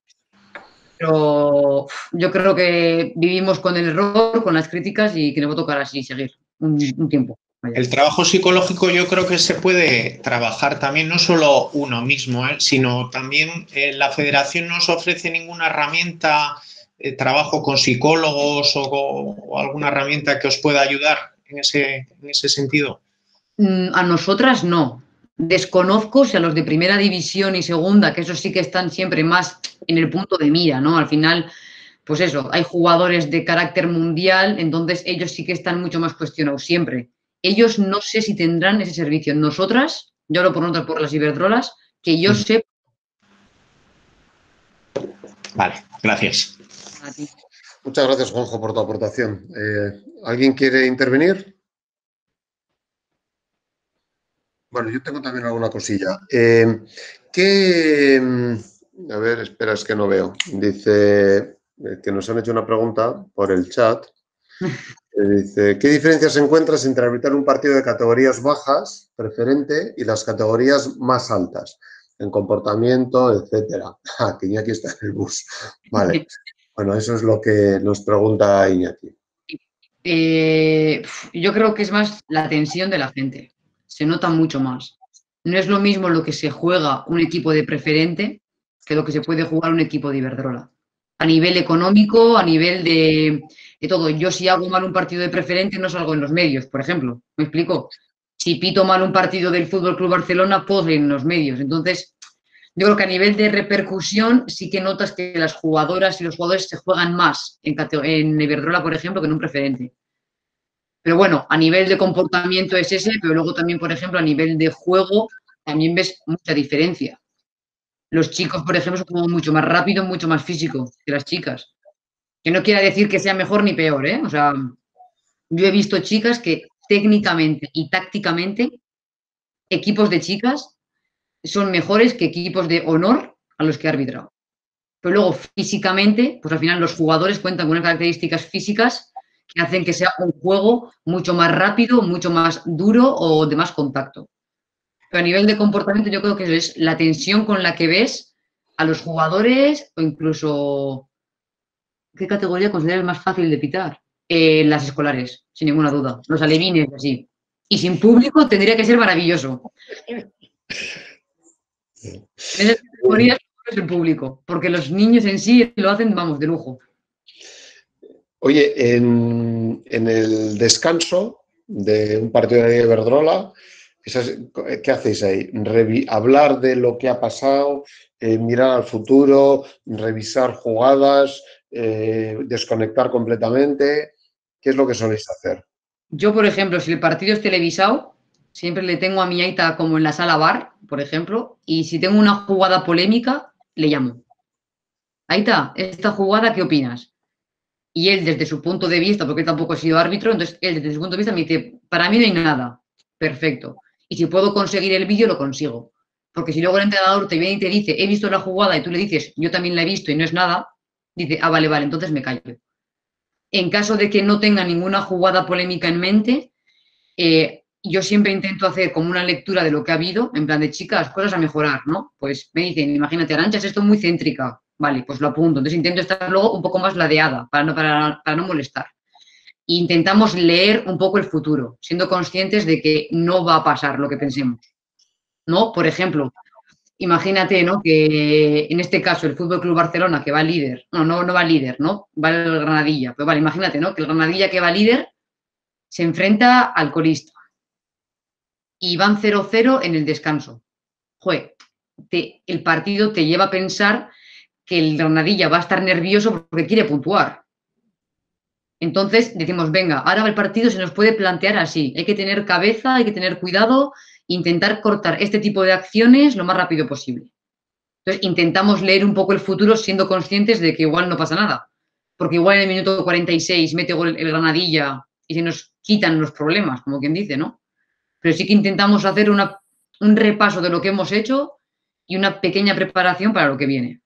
Pero yo creo que vivimos con el error, con las críticas y que nos va a tocar así seguir un, un tiempo. Vaya. El trabajo psicológico yo creo que se puede trabajar también, no solo uno mismo, ¿eh? sino también eh, la federación no os ofrece ninguna herramienta eh, trabajo con psicólogos o, o alguna herramienta que os pueda ayudar en ese, en ese sentido? A nosotras no. Desconozco si a los de primera división y segunda, que esos sí que están siempre más en el punto de mira, ¿no? Al final, pues eso, hay jugadores de carácter mundial, entonces ellos sí que están mucho más cuestionados siempre. Ellos no sé si tendrán ese servicio. Nosotras, yo hablo por nosotras, por las Iberdrolas, que yo sé. Vale, gracias. A ti. Muchas gracias, Juanjo, por tu aportación. Eh, ¿Alguien quiere intervenir? Bueno, yo tengo también alguna cosilla. Eh, ¿qué, a ver, espera, es que no veo. Dice eh, que nos han hecho una pregunta por el chat. Eh, dice, ¿qué diferencias encuentras entre arbitrar un partido de categorías bajas, preferente, y las categorías más altas? En comportamiento, etcétera. Ah, que Iñaki está en el bus. Vale. Bueno, eso es lo que nos pregunta Iñaki. Eh, yo creo que es más la tensión de la gente. Se nota mucho más. No es lo mismo lo que se juega un equipo de preferente que lo que se puede jugar un equipo de Iberdrola. A nivel económico, a nivel de, de todo. Yo si hago mal un partido de preferente no salgo en los medios, por ejemplo. ¿Me explico? Si pito mal un partido del Fútbol Club Barcelona, puedo salir en los medios. Entonces, yo creo que a nivel de repercusión sí que notas que las jugadoras y los jugadores se juegan más en, en Iberdrola, por ejemplo, que en un preferente. Pero bueno, a nivel de comportamiento es ese, pero luego también, por ejemplo, a nivel de juego también ves mucha diferencia. Los chicos, por ejemplo, son como mucho más rápido, mucho más físico que las chicas. Que no quiera decir que sea mejor ni peor, ¿eh? O sea, yo he visto chicas que técnicamente y tácticamente, equipos de chicas son mejores que equipos de honor a los que he arbitrado. Pero luego, físicamente, pues al final los jugadores cuentan con unas características físicas que hacen que sea un juego mucho más rápido, mucho más duro o de más contacto. Pero a nivel de comportamiento yo creo que es la tensión con la que ves a los jugadores o incluso... ¿Qué categoría consideras más fácil de pitar? Eh, las escolares, sin ninguna duda. Los alevines, así. Y sin público tendría que ser maravilloso. En esas categorías es el público, porque los niños en sí lo hacen, vamos, de lujo. Oye, en, en el descanso de un partido de Iberdrola, ¿qué hacéis ahí? Revi- ¿Hablar de lo que ha pasado, eh, mirar al futuro, revisar jugadas, eh, desconectar completamente? ¿Qué es lo que soléis hacer? Yo, por ejemplo, si el partido es televisado, siempre le tengo a mi aita como en la sala bar, por ejemplo, y si tengo una jugada polémica, le llamo. Aita, ¿esta jugada qué opinas? Y él, desde su punto de vista, porque él tampoco ha sido árbitro, entonces él, desde su punto de vista, me dice, para mí no hay nada. Perfecto. Y si puedo conseguir el vídeo, lo consigo. Porque si luego el entrenador te viene y te dice, he visto la jugada, y tú le dices, yo también la he visto y no es nada, dice, ah, vale, vale, entonces me callo. En caso de que no tenga ninguna jugada polémica en mente, eh, yo siempre intento hacer como una lectura de lo que ha habido, en plan de chicas, cosas a mejorar, ¿no? Pues me dicen, imagínate, Arantxa, es esto muy céntrica. Vale, pues lo apunto. Entonces intento estar luego un poco más ladeada para no, para, para no molestar. E intentamos leer un poco el futuro, siendo conscientes de que no va a pasar lo que pensemos. ¿No? Por ejemplo, imagínate, ¿no? Que en este caso el Fútbol Club Barcelona, que va líder, no, no, no va líder, ¿no? Va el Granadilla. Pero vale, imagínate, ¿no? Que el Granadilla que va líder se enfrenta al colista. Y van cero cero en el descanso. Joder, te, el partido te lleva a pensar que el Granadilla va a estar nervioso porque quiere puntuar. Entonces decimos, venga, ahora el partido se nos puede plantear así. Hay que tener cabeza, hay que tener cuidado, intentar cortar este tipo de acciones lo más rápido posible. Entonces intentamos leer un poco el futuro siendo conscientes de que igual no pasa nada. Porque igual en el minuto cuarenta y seis mete gol el Granadilla y se nos quitan los problemas, como quien dice, ¿no? Pero sí que intentamos hacer una, un repaso de lo que hemos hecho y una pequeña preparación para lo que viene.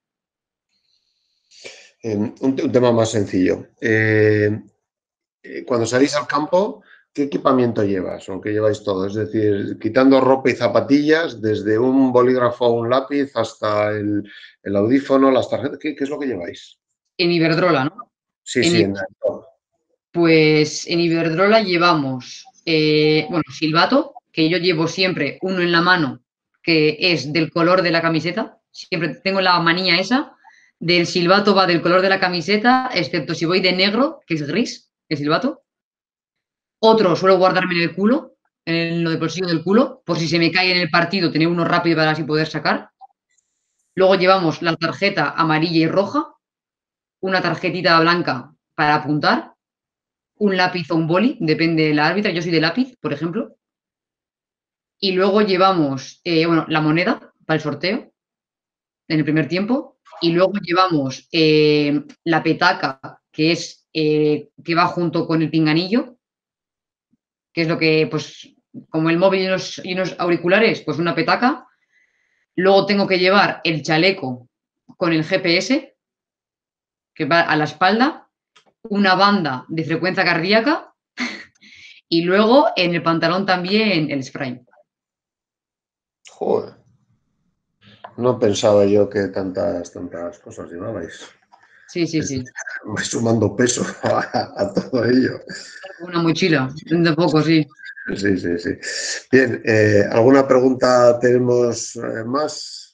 Eh, un, un tema más sencillo. Eh, cuando salís al campo, ¿qué equipamiento llevas o qué lleváis todo? Es decir, quitando ropa y zapatillas, desde un bolígrafo o un lápiz hasta el, el audífono, las tarjetas, ¿qué, ¿qué es lo que lleváis? En Iberdrola, ¿no? Sí, en sí, en Pues en Iberdrola llevamos, eh, bueno, silbato, que yo llevo siempre uno en la mano, que es del color de la camiseta. Siempre tengo la manía esa del silbato va del color de la camiseta, excepto si voy de negro, que es gris, el silbato. Otro suelo guardarme en el culo, en lo del bolsillo del culo, por si se me cae en el partido, tener uno rápido para así poder sacar. Luego llevamos la tarjeta amarilla y roja, una tarjetita blanca para apuntar, un lápiz o un boli, depende de la árbitra. Yo soy de lápiz, por ejemplo. Y luego llevamos, eh, bueno, la moneda para el sorteo en el primer tiempo. Y luego llevamos eh, la petaca, que es eh, que va junto con el pinganillo, que es lo que, pues, como el móvil y unos, y unos auriculares, pues una petaca. Luego tengo que llevar el chaleco con el G P S, que va a la espalda, una banda de frecuencia cardíaca y luego en el pantalón también el spray. Joder. No pensaba yo que tantas, tantas cosas llevabais. Sí, sí, sí. Vais sumando peso a, a todo ello. Una mochila, de poco, sí. Sí, sí, sí. Bien, eh, ¿alguna pregunta tenemos eh, más?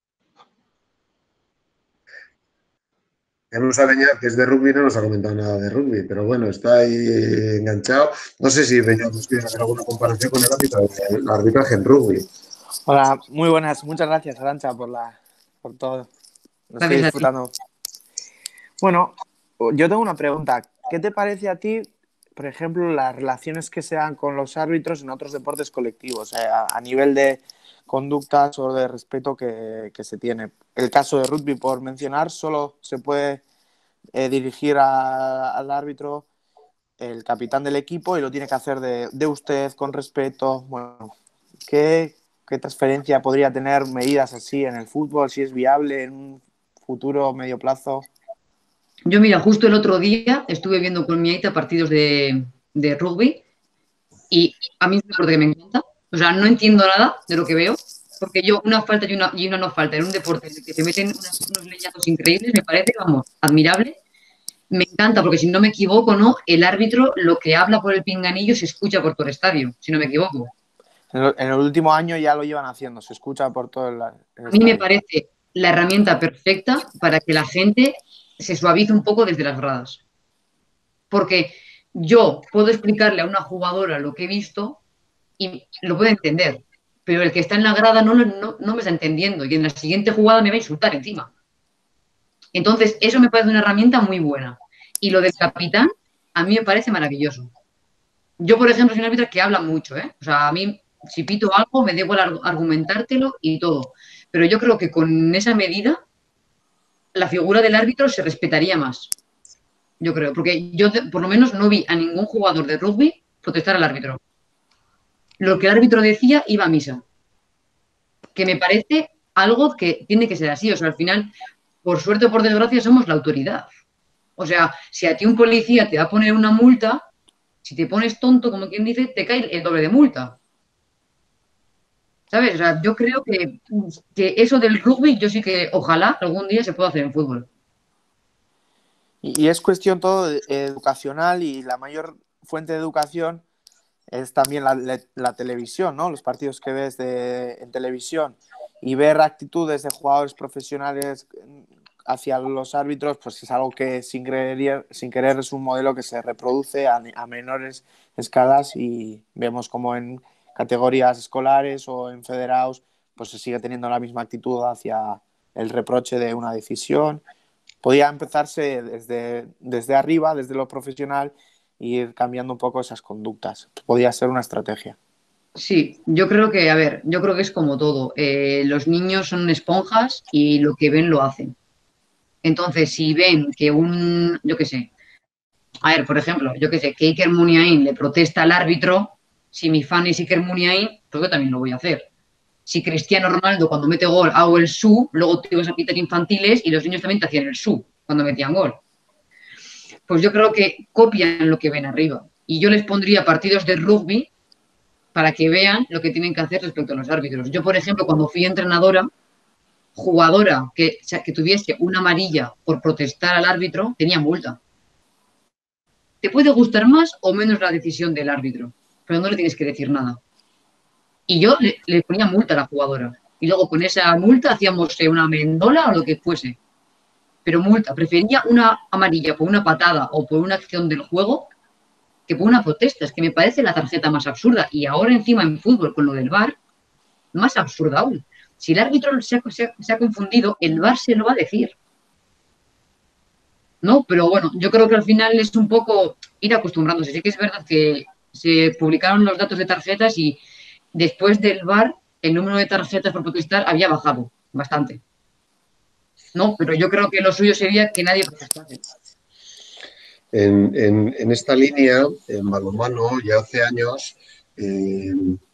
Ya nos ha Beñat, que es de rugby, no nos ha comentado nada de rugby, pero bueno, está ahí enganchado. No sé si Beñat nos quiere hacer alguna comparación con el árbitro, el arbitraje en rugby. Hola, muy buenas. Muchas gracias, Arantxa, por, la, por todo. Lo estoy disfrutando. Bueno, yo tengo una pregunta. ¿Qué te parece a ti, por ejemplo, las relaciones que se dan con los árbitros en otros deportes colectivos, eh, a, a nivel de conductas o de respeto que, que se tiene? El caso de rugby, por mencionar, solo se puede eh, dirigir a, al árbitro el capitán del equipo y lo tiene que hacer de, de usted, con respeto. Bueno, ¿qué, qué transferencia podría tener medidas así en el fútbol? Si es viable en un futuro medio plazo. Yo, mira, justo el otro día estuve viendo con mi aita partidos de, de rugby y a mí es un deporte que me encanta. O sea, no entiendo nada de lo que veo, porque yo una falta y una, y una no falta en un deporte en el que se meten unos, unos leñazos increíbles, me parece, vamos, admirable. Me encanta, porque si no me equivoco, ¿no? El árbitro lo que habla por el pinganillo se escucha por todo el estadio, si no me equivoco. En el, en el último año ya lo llevan haciendo, se escucha por todo el, el A mí me parece la herramienta perfecta para que la gente se suavice un poco desde las gradas. Porque yo puedo explicarle a una jugadora lo que he visto y lo puede entender, pero el que está en la grada no, no, no me está entendiendo y en la siguiente jugada me va a insultar encima. Entonces, eso me parece una herramienta muy buena. Y lo del capitán, a mí me parece maravilloso. Yo, por ejemplo, soy una árbitra que habla mucho, ¿eh? O sea, a mí, si pito algo, me da igual argumentártelo y todo. Pero yo creo que con esa medida, la figura del árbitro se respetaría más. Yo creo, porque yo, por lo menos, no vi a ningún jugador de rugby protestar al árbitro. Lo que el árbitro decía iba a misa. Que me parece algo que tiene que ser así. O sea, al final, por suerte o por desgracia, somos la autoridad. O sea, si a ti un policía te va a poner una multa, si te pones tonto, como quien dice, te cae el doble de multa. ¿Sabes? O sea, yo creo que, que eso del rugby, yo sí que ojalá algún día se pueda hacer en fútbol. Y, y es cuestión todo de, educacional, y la mayor fuente de educación es también la, la, la televisión, ¿no? Los partidos que ves de, en televisión, y ver actitudes de jugadores profesionales hacia los árbitros, pues es algo que sin querer, sin querer es un modelo que se reproduce a, a menores escalas, y vemos como en categorías escolares o en federados pues se sigue teniendo la misma actitud hacia el reproche de una decisión. Podría empezarse desde, desde arriba, desde lo profesional, e ir cambiando un poco esas conductas. Podría ser una estrategia. Sí, yo creo que, a ver, yo creo que es como todo. Eh, los niños son esponjas y lo que ven lo hacen. Entonces, si ven que un, yo qué sé, a ver, por ejemplo, yo qué sé, que Iker Muniain le protesta al árbitro, si mi fan es Iker Muniain, pues yo también lo voy a hacer. Si Cristiano Ronaldo cuando mete gol hago el su, luego te ibas a pitar infantiles y los niños también te hacían el su cuando metían gol. Pues yo creo que copian lo que ven arriba. Y yo les pondría partidos de rugby para que vean lo que tienen que hacer respecto a los árbitros. Yo, por ejemplo, cuando fui entrenadora, jugadora que, o sea, que tuviese una amarilla por protestar al árbitro, tenía multa. Te puede gustar más o menos la decisión del árbitro, pero no le tienes que decir nada. Y yo le, le ponía multa a la jugadora. Y luego con esa multa hacíamos una mendola o lo que fuese. pero multa. Prefería una amarilla por una patada o por una acción del juego que por una protesta. Es que me parece la tarjeta más absurda. Y ahora encima en fútbol con lo del V A R, más absurda aún. Si el árbitro se ha, se, ha, se ha confundido, el V A R se lo va a decir. ¿No? Pero bueno, yo creo que al final es un poco ir acostumbrándose. Sí que es verdad que se publicaron los datos de tarjetas y después del V A R el número de tarjetas por protestar había bajado bastante. No, pero yo creo que lo suyo sería que nadie protestase. En, en, en esta línea, en balonmano, ya hace años, eh,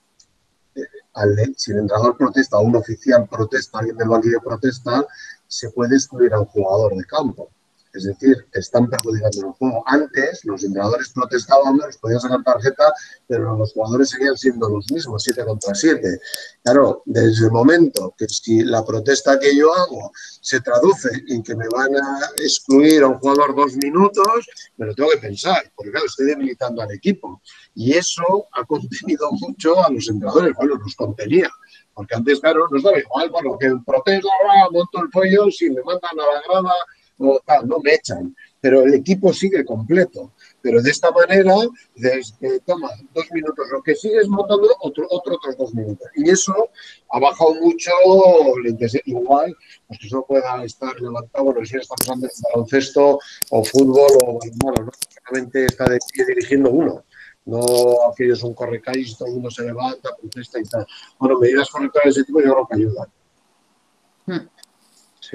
al, si el entrenador protesta o un oficial protesta, alguien del banquillo protesta, se puede excluir a un jugador de campo. Es decir, están perjudicando el juego. Antes, los entrenadores protestaban, los podían sacar tarjeta, pero los jugadores seguían siendo los mismos, siete contra siete. Claro, desde el momento que si la protesta que yo hago se traduce en que me van a excluir a un jugador dos minutos, me lo tengo que pensar, porque claro, estoy debilitando al equipo. Y eso ha contenido mucho a los entrenadores. Bueno, los contenía. Porque antes, claro, nos daba igual, bueno, que protesta, monto el pollo, si me mandan a la grada, o tal, no me echan, pero el equipo sigue completo. Pero de esta manera, desde, toma, dos minutos, lo que sigues montando, otro, otro otros dos minutos. Y eso ha bajado mucho la intensidad. Igual, pues que eso pueda estar levantado, bueno, si está pasando en baloncesto o fútbol o bueno, no solamente está de pie dirigiendo uno. No aquello es un correcalles, todo el mundo se levanta, protesta y tal. Bueno, medidas correctoras de ese tipo yo creo que ayudan. Mm. Sí.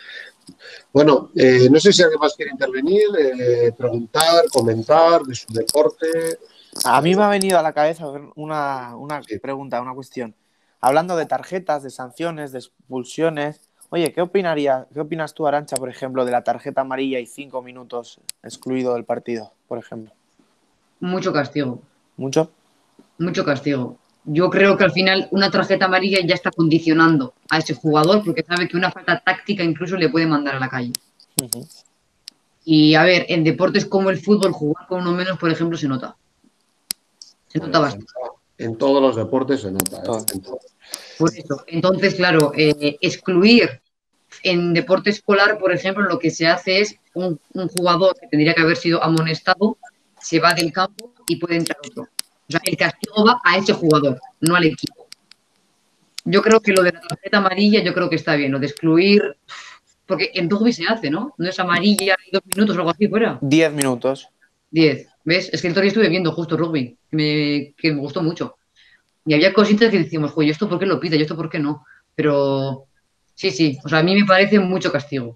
Bueno, eh, no sé si alguien más quiere intervenir, eh, preguntar, comentar de su deporte. A mí me ha venido a la cabeza una, una sí. pregunta, una cuestión. Hablando de tarjetas, de sanciones, de expulsiones, oye, ¿qué opinaría, qué opinas tú, Arantxa, por ejemplo, de la tarjeta amarilla y cinco minutos excluido del partido, por ejemplo? Mucho castigo. ¿Mucho? Mucho castigo. Yo creo que al final una tarjeta amarilla ya está condicionando a ese jugador porque sabe que una falta táctica incluso le puede mandar a la calle. Uh-huh. Y a ver, en deportes como el fútbol, jugar con uno menos, por ejemplo, se nota. Se bueno, nota bastante. En todos los deportes se nota. Todo. ¿eh? En todo. Por eso. Entonces, claro, eh, excluir en deporte escolar, por ejemplo, lo que se hace es un, un jugador que tendría que haber sido amonestado, se va del campo y puede entrar otro. O sea, el castigo va a ese jugador, no al equipo. Yo creo que lo de la tarjeta amarilla, yo creo que está bien. Lo de excluir, porque en rugby se hace, ¿no? No es amarilla y dos minutos o algo así fuera. Diez minutos. Diez. ¿Ves? Es que el otro día estuve viendo justo rugby, que me, que me gustó mucho. Y había cositas que decíamos, oye, ¿esto por qué lo pide? ¿Y esto por qué no? Pero sí, sí. O sea, a mí me parece mucho castigo.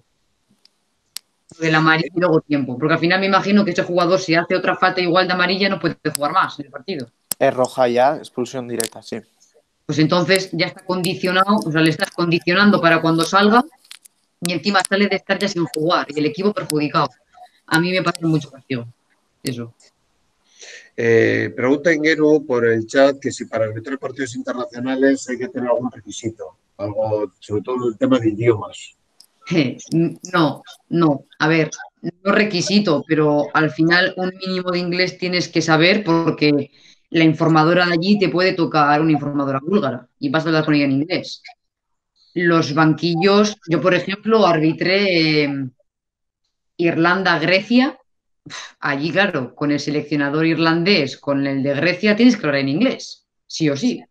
Lo del amarillo y luego tiempo. Porque al final me imagino que ese jugador, si hace otra falta igual de amarilla, no puede jugar más en el partido. Es roja ya, expulsión directa, sí. Pues entonces ya está condicionado, o sea, le estás condicionando para cuando salga y encima sale de estar ya sin jugar y el equipo perjudicado. A mí me parece mucho castigo. Eso. Eh, pregunta Ingeru por el chat que si para arbitrar partidos internacionales hay que tener algún requisito, algo, sobre todo el tema de idiomas. No, no. A ver, no requisito, pero al final un mínimo de inglés tienes que saber porque la informadora de allí te puede tocar una informadora búlgara y vas a hablar con ella en inglés. Los banquillos, yo por ejemplo arbitré eh, Irlanda-Grecia. Allí, claro, con el seleccionador irlandés, con el de Grecia, tienes que hablar en inglés, sí o sí.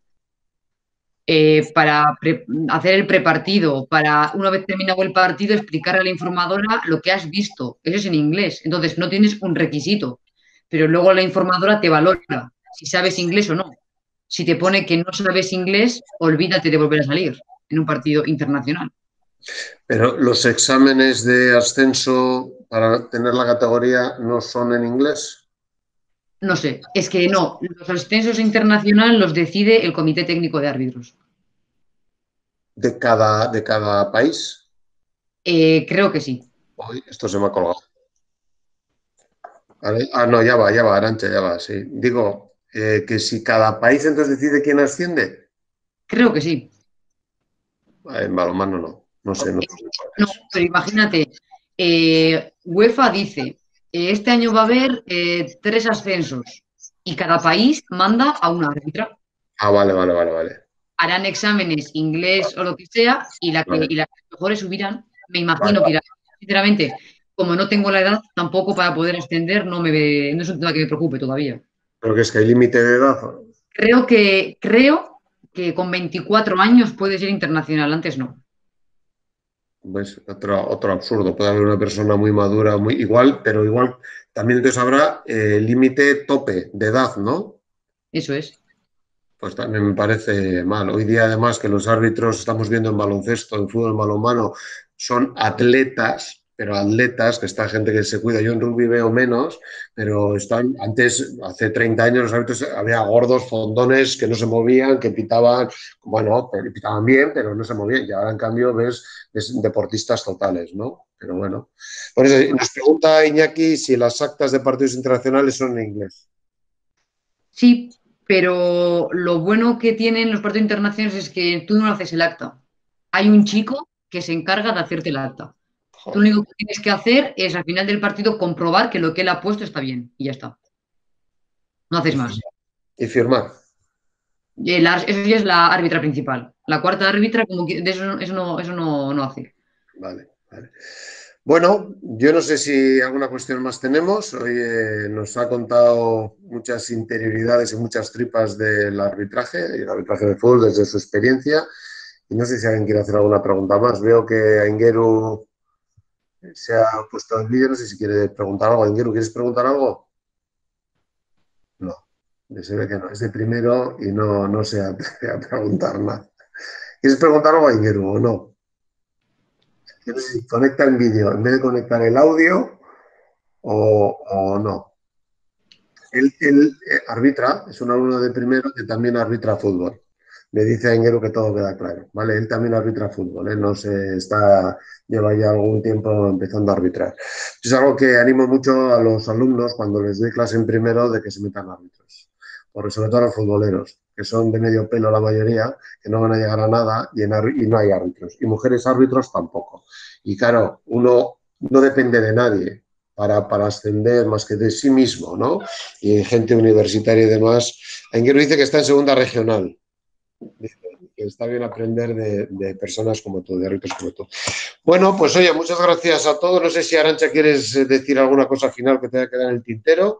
Eh, para pre- hacer el prepartido, para una vez terminado el partido explicarle a la informadora lo que has visto. Eso es en inglés. Entonces no tienes un requisito, pero luego la informadora te valora si sabes inglés o no. Si te pone que no sabes inglés, olvídate de volver a salir en un partido internacional. Pero los exámenes de ascenso para tener la categoría no son en inglés. No sé, es que no, los ascensos internacionales los decide el Comité Técnico de Árbitros. ¿De cada, de cada país? Eh, creo que sí. Uy, esto se me ha colgado. Vale. Ah, no, ya va, ya va, Arantxa, ya va, sí. Digo, eh, que si cada país entonces decide quién asciende. Creo que sí. En balonmano no, no sé. No, no pero imagínate, eh, UEFA dice, eh, este año va a haber eh, tres ascensos y cada país manda a una árbitra. Ah, vale, vale, vale, vale. Harán exámenes, inglés o lo que sea, y, la que, vale. y las mejores subirán, me imagino vale, que irán. sinceramente, como no tengo la edad, tampoco para poder ascender, no, me ve- no es un tema que me preocupe todavía. Pero que es que hay límite de edad. Creo que, creo que con veinticuatro años puede ser internacional, antes no. ¿Ves? Otro, otro absurdo. Puede haber una persona muy madura, muy igual, pero igual también entonces habrá eh, límite tope de edad, ¿no? Eso es. Pues también me parece mal. Hoy día, además, que los árbitros, estamos viendo en baloncesto, en fútbol, en balonmano, son atletas, pero atletas, que está gente que se cuida. Yo en rugby veo menos, pero están, antes, hace treinta años, los árbitros había gordos, fondones que no se movían, que pitaban, bueno, pitaban bien, pero no se movían. Y ahora, en cambio, ves, ves deportistas totales, ¿no? Pero bueno. Por eso, nos pregunta Iñaki si las actas de partidos internacionales son en inglés. Sí, pero lo bueno que tienen los partidos internacionales es que tú no haces el acta. Hay un chico que se encarga de hacerte el acta. Tú lo único que tienes que hacer es al final del partido comprobar que lo que él ha puesto está bien y ya está. No haces más. Y firmar. Y el ar- eso ya es la árbitra principal. La cuarta árbitra, como que de eso, eso no, eso no, no hace. Vale, vale. Bueno, yo no sé si alguna cuestión más tenemos. Hoy eh, nos ha contado muchas interioridades y muchas tripas del arbitraje, y el arbitraje de fútbol desde su experiencia. Y no sé si alguien quiere hacer alguna pregunta más. Veo que Aingeru se ha puesto el vídeo. No sé si quiere preguntar algo. Aingeru, ¿quieres preguntar algo? No, se ve que no. Es de primero y no, no se atreve a preguntar nada. ¿Quieres preguntar algo, Aingeru, o no? Conecta el vídeo en vez de conectar el audio o, o no. Él, él eh, arbitra, es un alumno de primero que también arbitra fútbol. Le dice a Inguero que todo queda claro, ¿vale? Él también arbitra fútbol, él no se está, lleva ya algún tiempo empezando a arbitrar. Es algo que animo mucho a los alumnos cuando les doy clase en primero de que se metan árbitros, porque sobre todo a los futboleros, que son de medio pelo la mayoría, que no van a llegar a nada y, en, y no hay árbitros. Y mujeres árbitros tampoco. Y claro, uno no depende de nadie para, para ascender más que de sí mismo, ¿no? Y gente universitaria y demás. Ainguero dice que está en segunda regional. Dice que está bien aprender de, de personas como tú, de árbitros como tú. Bueno, pues oye, muchas gracias a todos. No sé si Arantxa quieres decir alguna cosa final que te haya quedado en el tintero.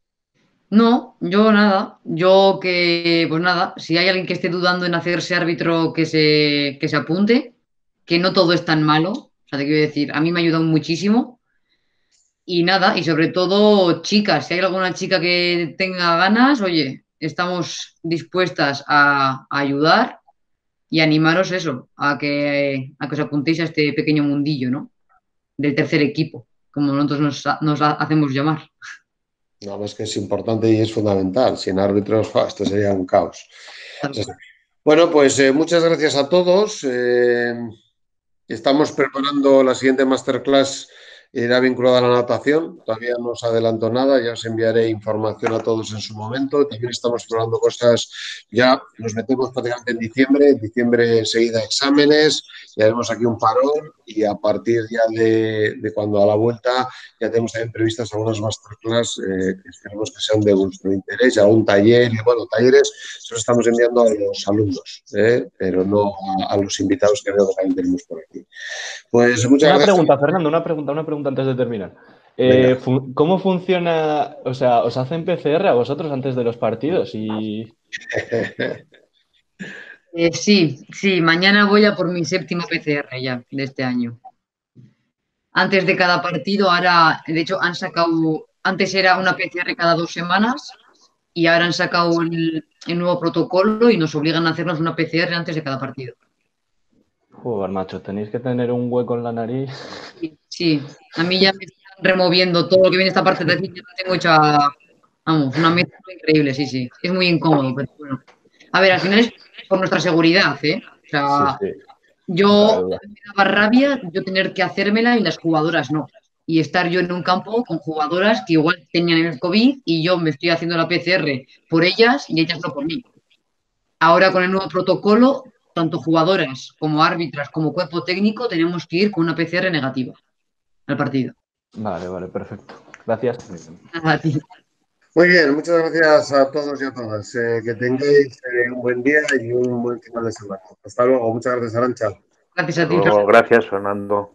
No, yo nada. Yo que, pues nada, si hay alguien que esté dudando en hacerse árbitro, que se, que se apunte, que no todo es tan malo. O sea, te quiero decir, a mí me ha ayudado muchísimo. Y nada, y sobre todo, chicas, si hay alguna chica que tenga ganas, oye, estamos dispuestas a, a ayudar y animaros eso, a que, a que os apuntéis a este pequeño mundillo, ¿no? Del tercer equipo, como nosotros nos, nos hacemos llamar. No, es que es importante y es fundamental. Sin árbitros, esto sería un caos. Bueno, pues eh, muchas gracias a todos. Eh, estamos preparando la siguiente masterclass. Irá vinculada a la natación, todavía no os adelanto nada, ya os enviaré información a todos en su momento. También estamos explorando cosas, ya nos metemos prácticamente en diciembre, en diciembre enseguida exámenes, ya haremos aquí un parón y a partir ya de, de cuando a la vuelta ya tenemos también previstas algunas masterclass eh, que esperemos que sean de vuestro interés, ya un taller, y bueno, talleres se los estamos enviando a los alumnos, ¿eh? Pero no a, a los invitados que veo que también tenemos por aquí. Pues muchas una gracias. pregunta, Fernando, una pregunta, una pregunta antes de terminar. Eh, fun ¿Cómo funciona? O sea, ¿os hacen P C R a vosotros antes de los partidos? Y... Eh, sí, sí, mañana voy a por mi séptimo P C R ya de este año. Antes de cada partido, ahora, de hecho, han sacado, antes era una P C R cada dos semanas y ahora han sacado el, el nuevo protocolo y nos obligan a hacernos una P C R antes de cada partido. Joder, macho, tenéis que tener un hueco en la nariz. Sí, sí. A mí ya me están removiendo todo lo que viene esta parte de aquí, ya la tengo hecha, vamos, una mezcla increíble, sí, sí. Es muy incómodo, pero bueno. A ver, al final es por nuestra seguridad, ¿eh? O sea, sí, sí. yo me daba rabia yo tener que hacérmela y las jugadoras no. Y estar yo en un campo con jugadoras que igual tenían el COVID y yo me estoy haciendo la P C R por ellas y ellas no por mí. Ahora con el nuevo protocolo, tanto jugadoras como árbitras como cuerpo técnico tenemos que ir con una P C R negativa al partido. Vale, vale, perfecto. Gracias. A ti. Muy bien, muchas gracias a todos y a todas. Eh, que tengáis eh, un buen día y un buen final de semana. Hasta luego. Muchas gracias, Arantxa. Gracias a ti. Luego, gracias, Fernando.